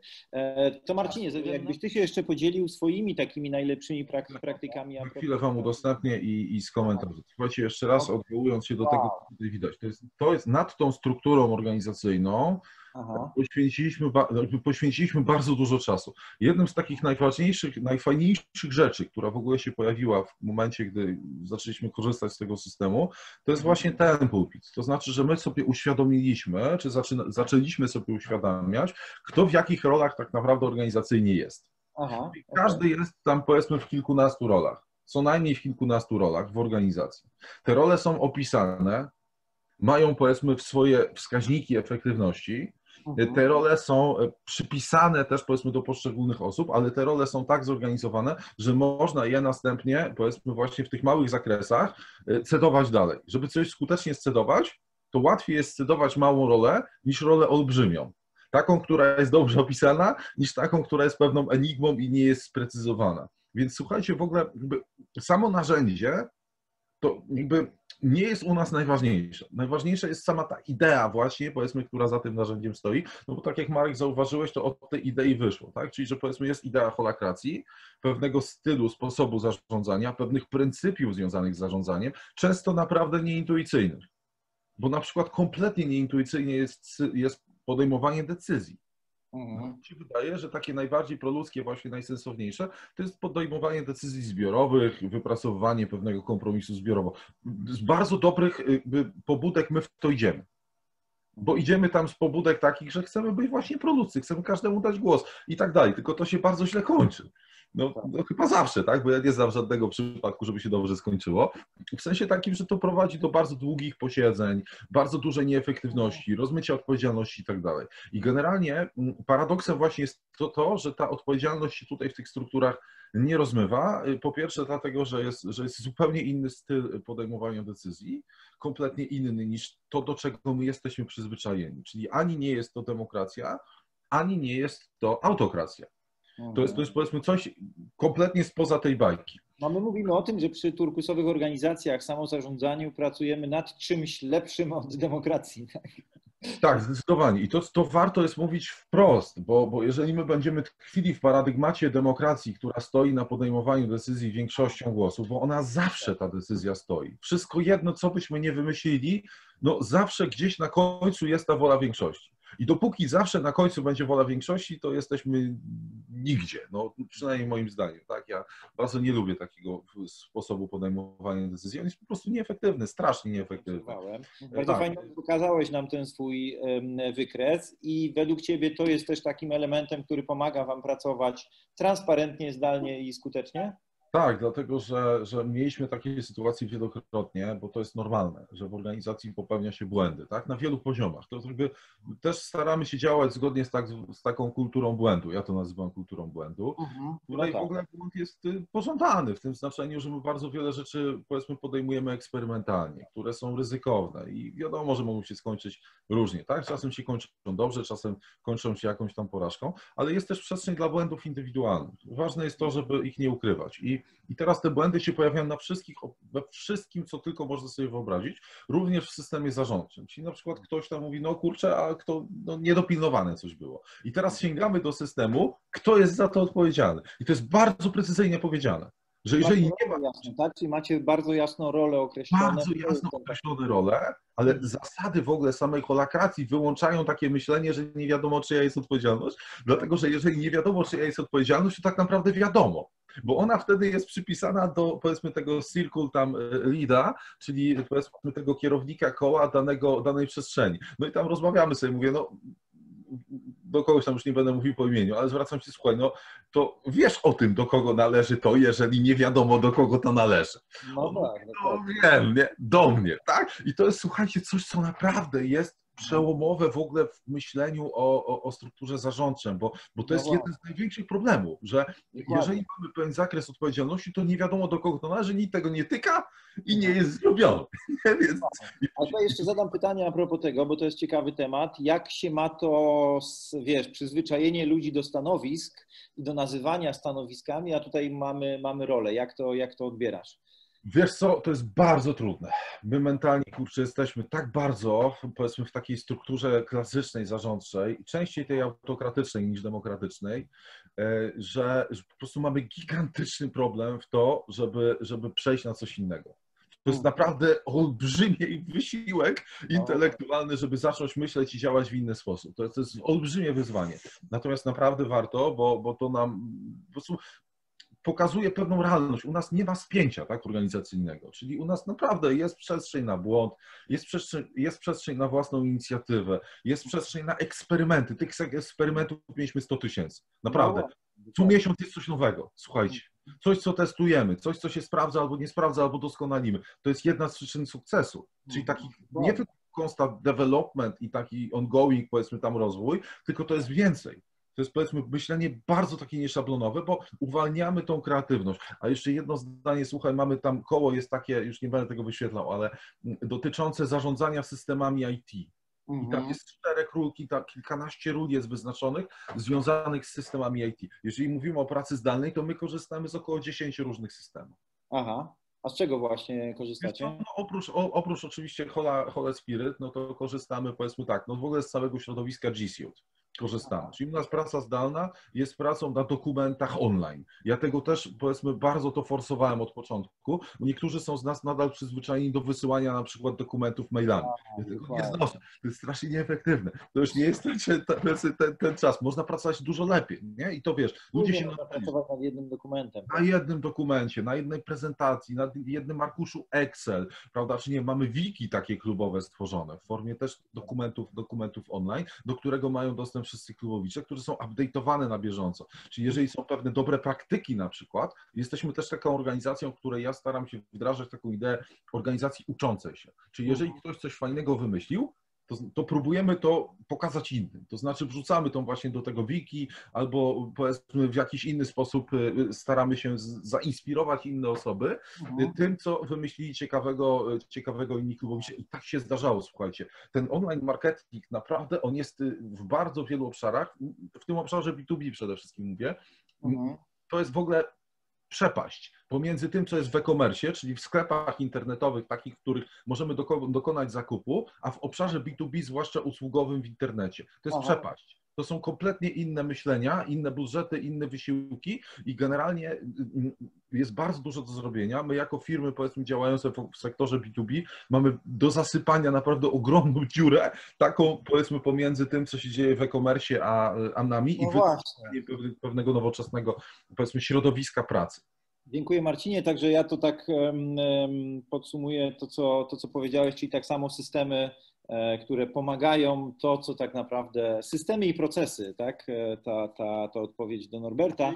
To Marcinie, jakbyś ty się jeszcze podzielił swoimi takimi najlepszymi praktykami. Na chwilę wam udostępnię i, i z komentarzy. Słuchajcie, jeszcze raz odwołując się do tego, co tutaj widać. To jest, to jest nad tą strukturą organizacyjną poświęciliśmy, poświęciliśmy bardzo dużo czasu. Jednym z takich najważniejszych, najfajniejszych rzeczy, która w ogóle się pojawiła w momencie, gdy zaczęliśmy korzystać z tego systemu, to jest właśnie ten pulpit. To znaczy, że my sobie uświadomiliśmy, czy zaczyna, zaczęliśmy sobie uświadamiać, kto w jakich rolach tak naprawdę organizacyjnie jest. Aha, każdy okay. jest tam, powiedzmy, w kilkunastu rolach, co najmniej w kilkunastu rolach w organizacji. Te role są opisane, mają, powiedzmy, swoje wskaźniki efektywności. Te role są przypisane też, powiedzmy, do poszczególnych osób, ale te role są tak zorganizowane, że można je następnie, powiedzmy, właśnie w tych małych zakresach scedować dalej. Żeby coś skutecznie scedować, to łatwiej jest scedować małą rolę niż rolę olbrzymią. Taką, która jest dobrze opisana, niż taką, która jest pewną enigmą i nie jest sprecyzowana. Więc słuchajcie, w ogóle jakby samo narzędzie to jakby nie jest u nas najważniejsze. Najważniejsza jest sama ta idea właśnie, powiedzmy, która za tym narzędziem stoi, no bo tak jak Marek zauważyłeś, to od tej idei wyszło, tak? Czyli, że powiedzmy jest idea holacracji, pewnego stylu, sposobu zarządzania, pewnych pryncypiów związanych z zarządzaniem, często naprawdę nieintuicyjnych, bo na przykład kompletnie nieintuicyjnie jest, jest podejmowanie decyzji. No, mi się wydaje, że takie najbardziej proludzkie, właśnie najsensowniejsze, to jest podejmowanie decyzji zbiorowych, wypracowywanie pewnego kompromisu zbiorowo. Z bardzo dobrych pobudek my w to idziemy. Bo idziemy tam z pobudek takich, że chcemy być właśnie proludzcy, chcemy każdemu dać głos i tak dalej, tylko to się bardzo źle kończy. No, no chyba zawsze, tak? Bo ja nie znam żadnego przypadku, żeby się dobrze skończyło. W sensie takim, że to prowadzi do bardzo długich posiedzeń, bardzo dużej nieefektywności, rozmycia odpowiedzialności i tak dalej. I generalnie paradoksem właśnie jest to, to, że ta odpowiedzialność się tutaj w tych strukturach nie rozmywa. Po pierwsze dlatego, że jest, że jest zupełnie inny styl podejmowania decyzji, kompletnie inny niż to, do czego my jesteśmy przyzwyczajeni. Czyli ani nie jest to demokracja, ani nie jest to autokracja. To jest, to jest powiedzmy coś kompletnie spoza tej bajki. No my mówimy o tym, że przy turkusowych organizacjach, samozarządzaniu pracujemy nad czymś lepszym od demokracji. Tak, tak zdecydowanie. I to, to warto jest mówić wprost, bo, bo jeżeli my będziemy tkwili w paradygmacie demokracji, która stoi na podejmowaniu decyzji większością głosów, bo ona zawsze ta decyzja stoi. Wszystko jedno, co byśmy nie wymyślili, no zawsze gdzieś na końcu jest ta wola większości. I dopóki zawsze na końcu będzie wola większości, to jesteśmy nigdzie, no przynajmniej moim zdaniem, tak? Ja bardzo nie lubię takiego sposobu podejmowania decyzji, on jest po prostu nieefektywny, strasznie nieefektywny. Bardzo tak. Fajnie pokazałeś nam ten swój wykres i według Ciebie to jest też takim elementem, który pomaga Wam pracować transparentnie, zdalnie i skutecznie? Tak, dlatego że, że mieliśmy takie sytuacje wielokrotnie, bo to jest normalne, że w organizacji popełnia się błędy, tak? Na wielu poziomach. To jakby też staramy się działać zgodnie z, tak, z taką kulturą błędu. Ja to nazywam kulturą błędu. Mhm, której no tak. W ogóle błąd jest pożądany w tym znaczeniu, że my bardzo wiele rzeczy, powiedzmy, podejmujemy eksperymentalnie, które są ryzykowne i wiadomo, że mogą się skończyć różnie, tak? Czasem się kończą dobrze, czasem kończą się jakąś tam porażką, ale jest też przestrzeń dla błędów indywidualnych. Ważne jest to, żeby ich nie ukrywać. I I teraz te błędy się pojawiają na wszystkich, we wszystkim, co tylko można sobie wyobrazić, również w systemie zarządczym. Czyli na przykład ktoś tam mówi, no kurczę, a kto, no niedopilnowane coś było. I teraz sięgamy do systemu, kto jest za to odpowiedzialny. I to jest bardzo precyzyjnie powiedziane, że jeżeli nie ma... Jasne, tak? Czyli macie bardzo jasną rolę określoną. Bardzo jasno określone role, ale zasady w ogóle samej holakracji wyłączają takie myślenie, że nie wiadomo, czyja jest odpowiedzialność, dlatego że jeżeli nie wiadomo, czyja jest odpowiedzialność, to tak naprawdę wiadomo. Bo ona wtedy jest przypisana do, powiedzmy, tego circle tam leada, czyli powiedzmy tego kierownika koła danego, danej przestrzeni. No i tam rozmawiamy sobie, mówię, no do kogoś tam już nie będę mówił po imieniu, ale zwracam się, słuchaj, no to wiesz o tym, do kogo należy to, jeżeli nie wiadomo, do kogo to należy. No, no tak. No wiem, nie? Do mnie, tak? I to jest, słuchajcie, coś, co naprawdę jest przełomowe w ogóle w myśleniu o, o, o strukturze zarządczej, bo, bo to jest no jeden z największych problemów, że Dokładnie. Jeżeli mamy pewien zakres odpowiedzialności, to nie wiadomo, do kogo to należy, nikt tego nie tyka i nie jest zrobiony. Więc... A tutaj jeszcze zadam pytanie a propos tego, bo to jest ciekawy temat. Jak się ma to, wiesz, przyzwyczajenie ludzi do stanowisk i do nazywania stanowiskami, a tutaj mamy, mamy rolę. Jak to, jak to odbierasz? Wiesz co, to jest bardzo trudne. My mentalnie, kurczę, jesteśmy tak bardzo, powiedzmy, w takiej strukturze klasycznej, zarządczej, częściej tej autokratycznej niż demokratycznej, że, że po prostu mamy gigantyczny problem w to, żeby, żeby przejść na coś innego. To jest naprawdę olbrzymi wysiłek intelektualny, żeby zacząć myśleć i działać w inny sposób. To jest, to jest olbrzymie wyzwanie. Natomiast naprawdę warto, bo, bo to nam po prostu pokazuje pewną realność. U nas nie ma spięcia, tak, organizacyjnego, czyli u nas naprawdę jest przestrzeń na błąd, jest przestrzeń, jest przestrzeń na własną inicjatywę, jest przestrzeń na eksperymenty. Tych eksperymentów mieliśmy sto tysięcy. Naprawdę. Co miesiąc jest coś nowego. Słuchajcie. Coś, co testujemy, coś, co się sprawdza albo nie sprawdza, albo doskonalimy. To jest jedna z przyczyn sukcesu. Czyli taki nie tylko constant development i taki ongoing, powiedzmy, tam rozwój, tylko to jest więcej. To jest, powiedzmy, myślenie bardzo takie nieszablonowe, bo uwalniamy tą kreatywność. A jeszcze jedno zdanie, słuchaj, mamy tam koło, jest takie, już nie będę tego wyświetlał, ale dotyczące zarządzania systemami I T. I tam jest czterech ról, kilkanaście ról jest wyznaczonych, związanych z systemami I T. Jeżeli mówimy o pracy zdalnej, to my korzystamy z około dziesięciu różnych systemów. Aha. A z czego właśnie korzystacie? No, oprócz, o, oprócz oczywiście Hola, Hola Spirit, no to korzystamy, powiedzmy tak, no w ogóle z całego środowiska G Suite korzystamy. Czyli u nas praca zdalna jest pracą na dokumentach online. Ja tego też, powiedzmy, bardzo to forsowałem od początku, bo niektórzy są z nas nadal przyzwyczajeni do wysyłania na przykład dokumentów mailami. Ja tego nie znoszę. To jest strasznie nieefektywne. To już nie jest ten, ten, ten, ten czas. Można pracować dużo lepiej, nie? I to wiesz, ludzie się... Można pracować nad jednym dokumentem. Na jednym dokumencie, na jednej prezentacji, na jednym arkuszu Excel, prawda? Czy nie, mamy wiki takie klubowe stworzone w formie też dokumentów, dokumentów online, do którego mają dostęp wszyscy klubowicze, które są update'owane na bieżąco. Czyli jeżeli są pewne dobre praktyki na przykład, jesteśmy też taką organizacją, w której ja staram się wdrażać taką ideę organizacji uczącej się. Czyli jeżeli ktoś coś fajnego wymyślił, To, to próbujemy to pokazać innym, to znaczy wrzucamy tą właśnie do tego wiki albo powiedzmy w jakiś inny sposób staramy się zainspirować inne osoby mhm. tym, co wymyślili ciekawego, ciekawego inni klubowi. I tak się zdarzało, słuchajcie. Ten online marketing naprawdę on jest w bardzo wielu obszarach, w tym obszarze B dwa B przede wszystkim mówię, mhm. to jest w ogóle przepaść pomiędzy tym, co jest w e-commerce, czyli w sklepach internetowych, takich, w których możemy doko dokonać zakupu, a w obszarze B dwa B, zwłaszcza usługowym w internecie. To jest Aha. przepaść. To są kompletnie inne myślenia, inne budżety, inne wysiłki i generalnie jest bardzo dużo do zrobienia. My jako firmy, powiedzmy, działające w sektorze B dwa B mamy do zasypania naprawdę ogromną dziurę, taką, powiedzmy, pomiędzy tym, co się dzieje w e-commerce, a, a nami no i wytworzenie pewnego nowoczesnego, powiedzmy, środowiska pracy. Dziękuję, Marcinie. Także ja to tak um, podsumuję to co, to, co powiedziałeś, czyli tak samo systemy, które pomagają, to co tak naprawdę, systemy i procesy, tak, ta, ta, ta odpowiedź do Norberta,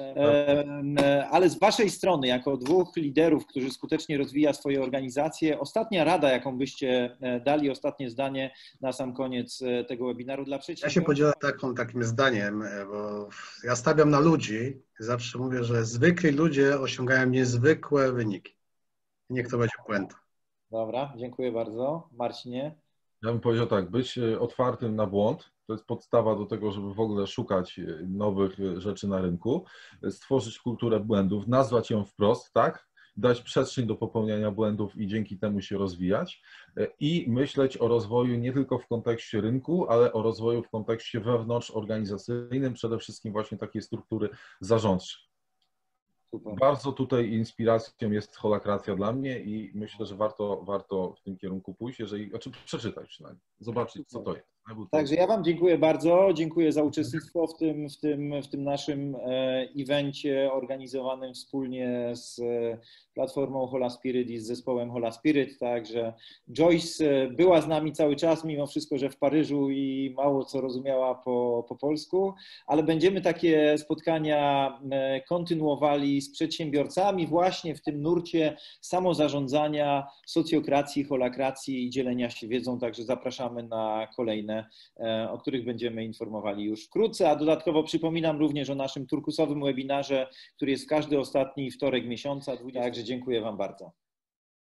ale z Waszej strony, jako dwóch liderów, którzy skutecznie rozwija swoje organizacje, ostatnia rada, jaką byście dali, ostatnie zdanie na sam koniec tego webinaru dla przedsiębiorców? Ja się podzielę taką, takim zdaniem, bo ja stawiam na ludzi, zawsze mówię, że zwykli ludzie osiągają niezwykłe wyniki. Niech to będzie puenta. Dobra, dziękuję bardzo. Marcinie? Ja bym powiedział tak, być otwartym na błąd, to jest podstawa do tego, żeby w ogóle szukać nowych rzeczy na rynku, stworzyć kulturę błędów, nazwać ją wprost, tak, dać przestrzeń do popełniania błędów i dzięki temu się rozwijać i myśleć o rozwoju nie tylko w kontekście rynku, ale o rozwoju w kontekście wewnątrzorganizacyjnym, przede wszystkim właśnie takiej struktury zarządczej. Super. Bardzo tutaj inspiracją jest holakracja dla mnie i myślę, że warto, warto w tym kierunku pójść, jeżeli, znaczy przeczytać przynajmniej, zobaczyć, co to jest. Także ja Wam dziękuję bardzo, dziękuję za uczestnictwo w tym, w tym, w tym naszym evencie organizowanym wspólnie z platformą Hola Spirit i z zespołem Hola Spirit. Także Joyce była z nami cały czas, mimo wszystko, że w Paryżu i mało co rozumiała po, po polsku, ale będziemy takie spotkania kontynuowali z przedsiębiorcami właśnie w tym nurcie samozarządzania, socjokracji, holakracji i dzielenia się wiedzą, także zapraszamy na kolejne, o których będziemy informowali już wkrótce, a dodatkowo przypominam również o naszym turkusowym webinarze, który jest w każdy ostatni wtorek miesiąca, także dziękuję Wam bardzo.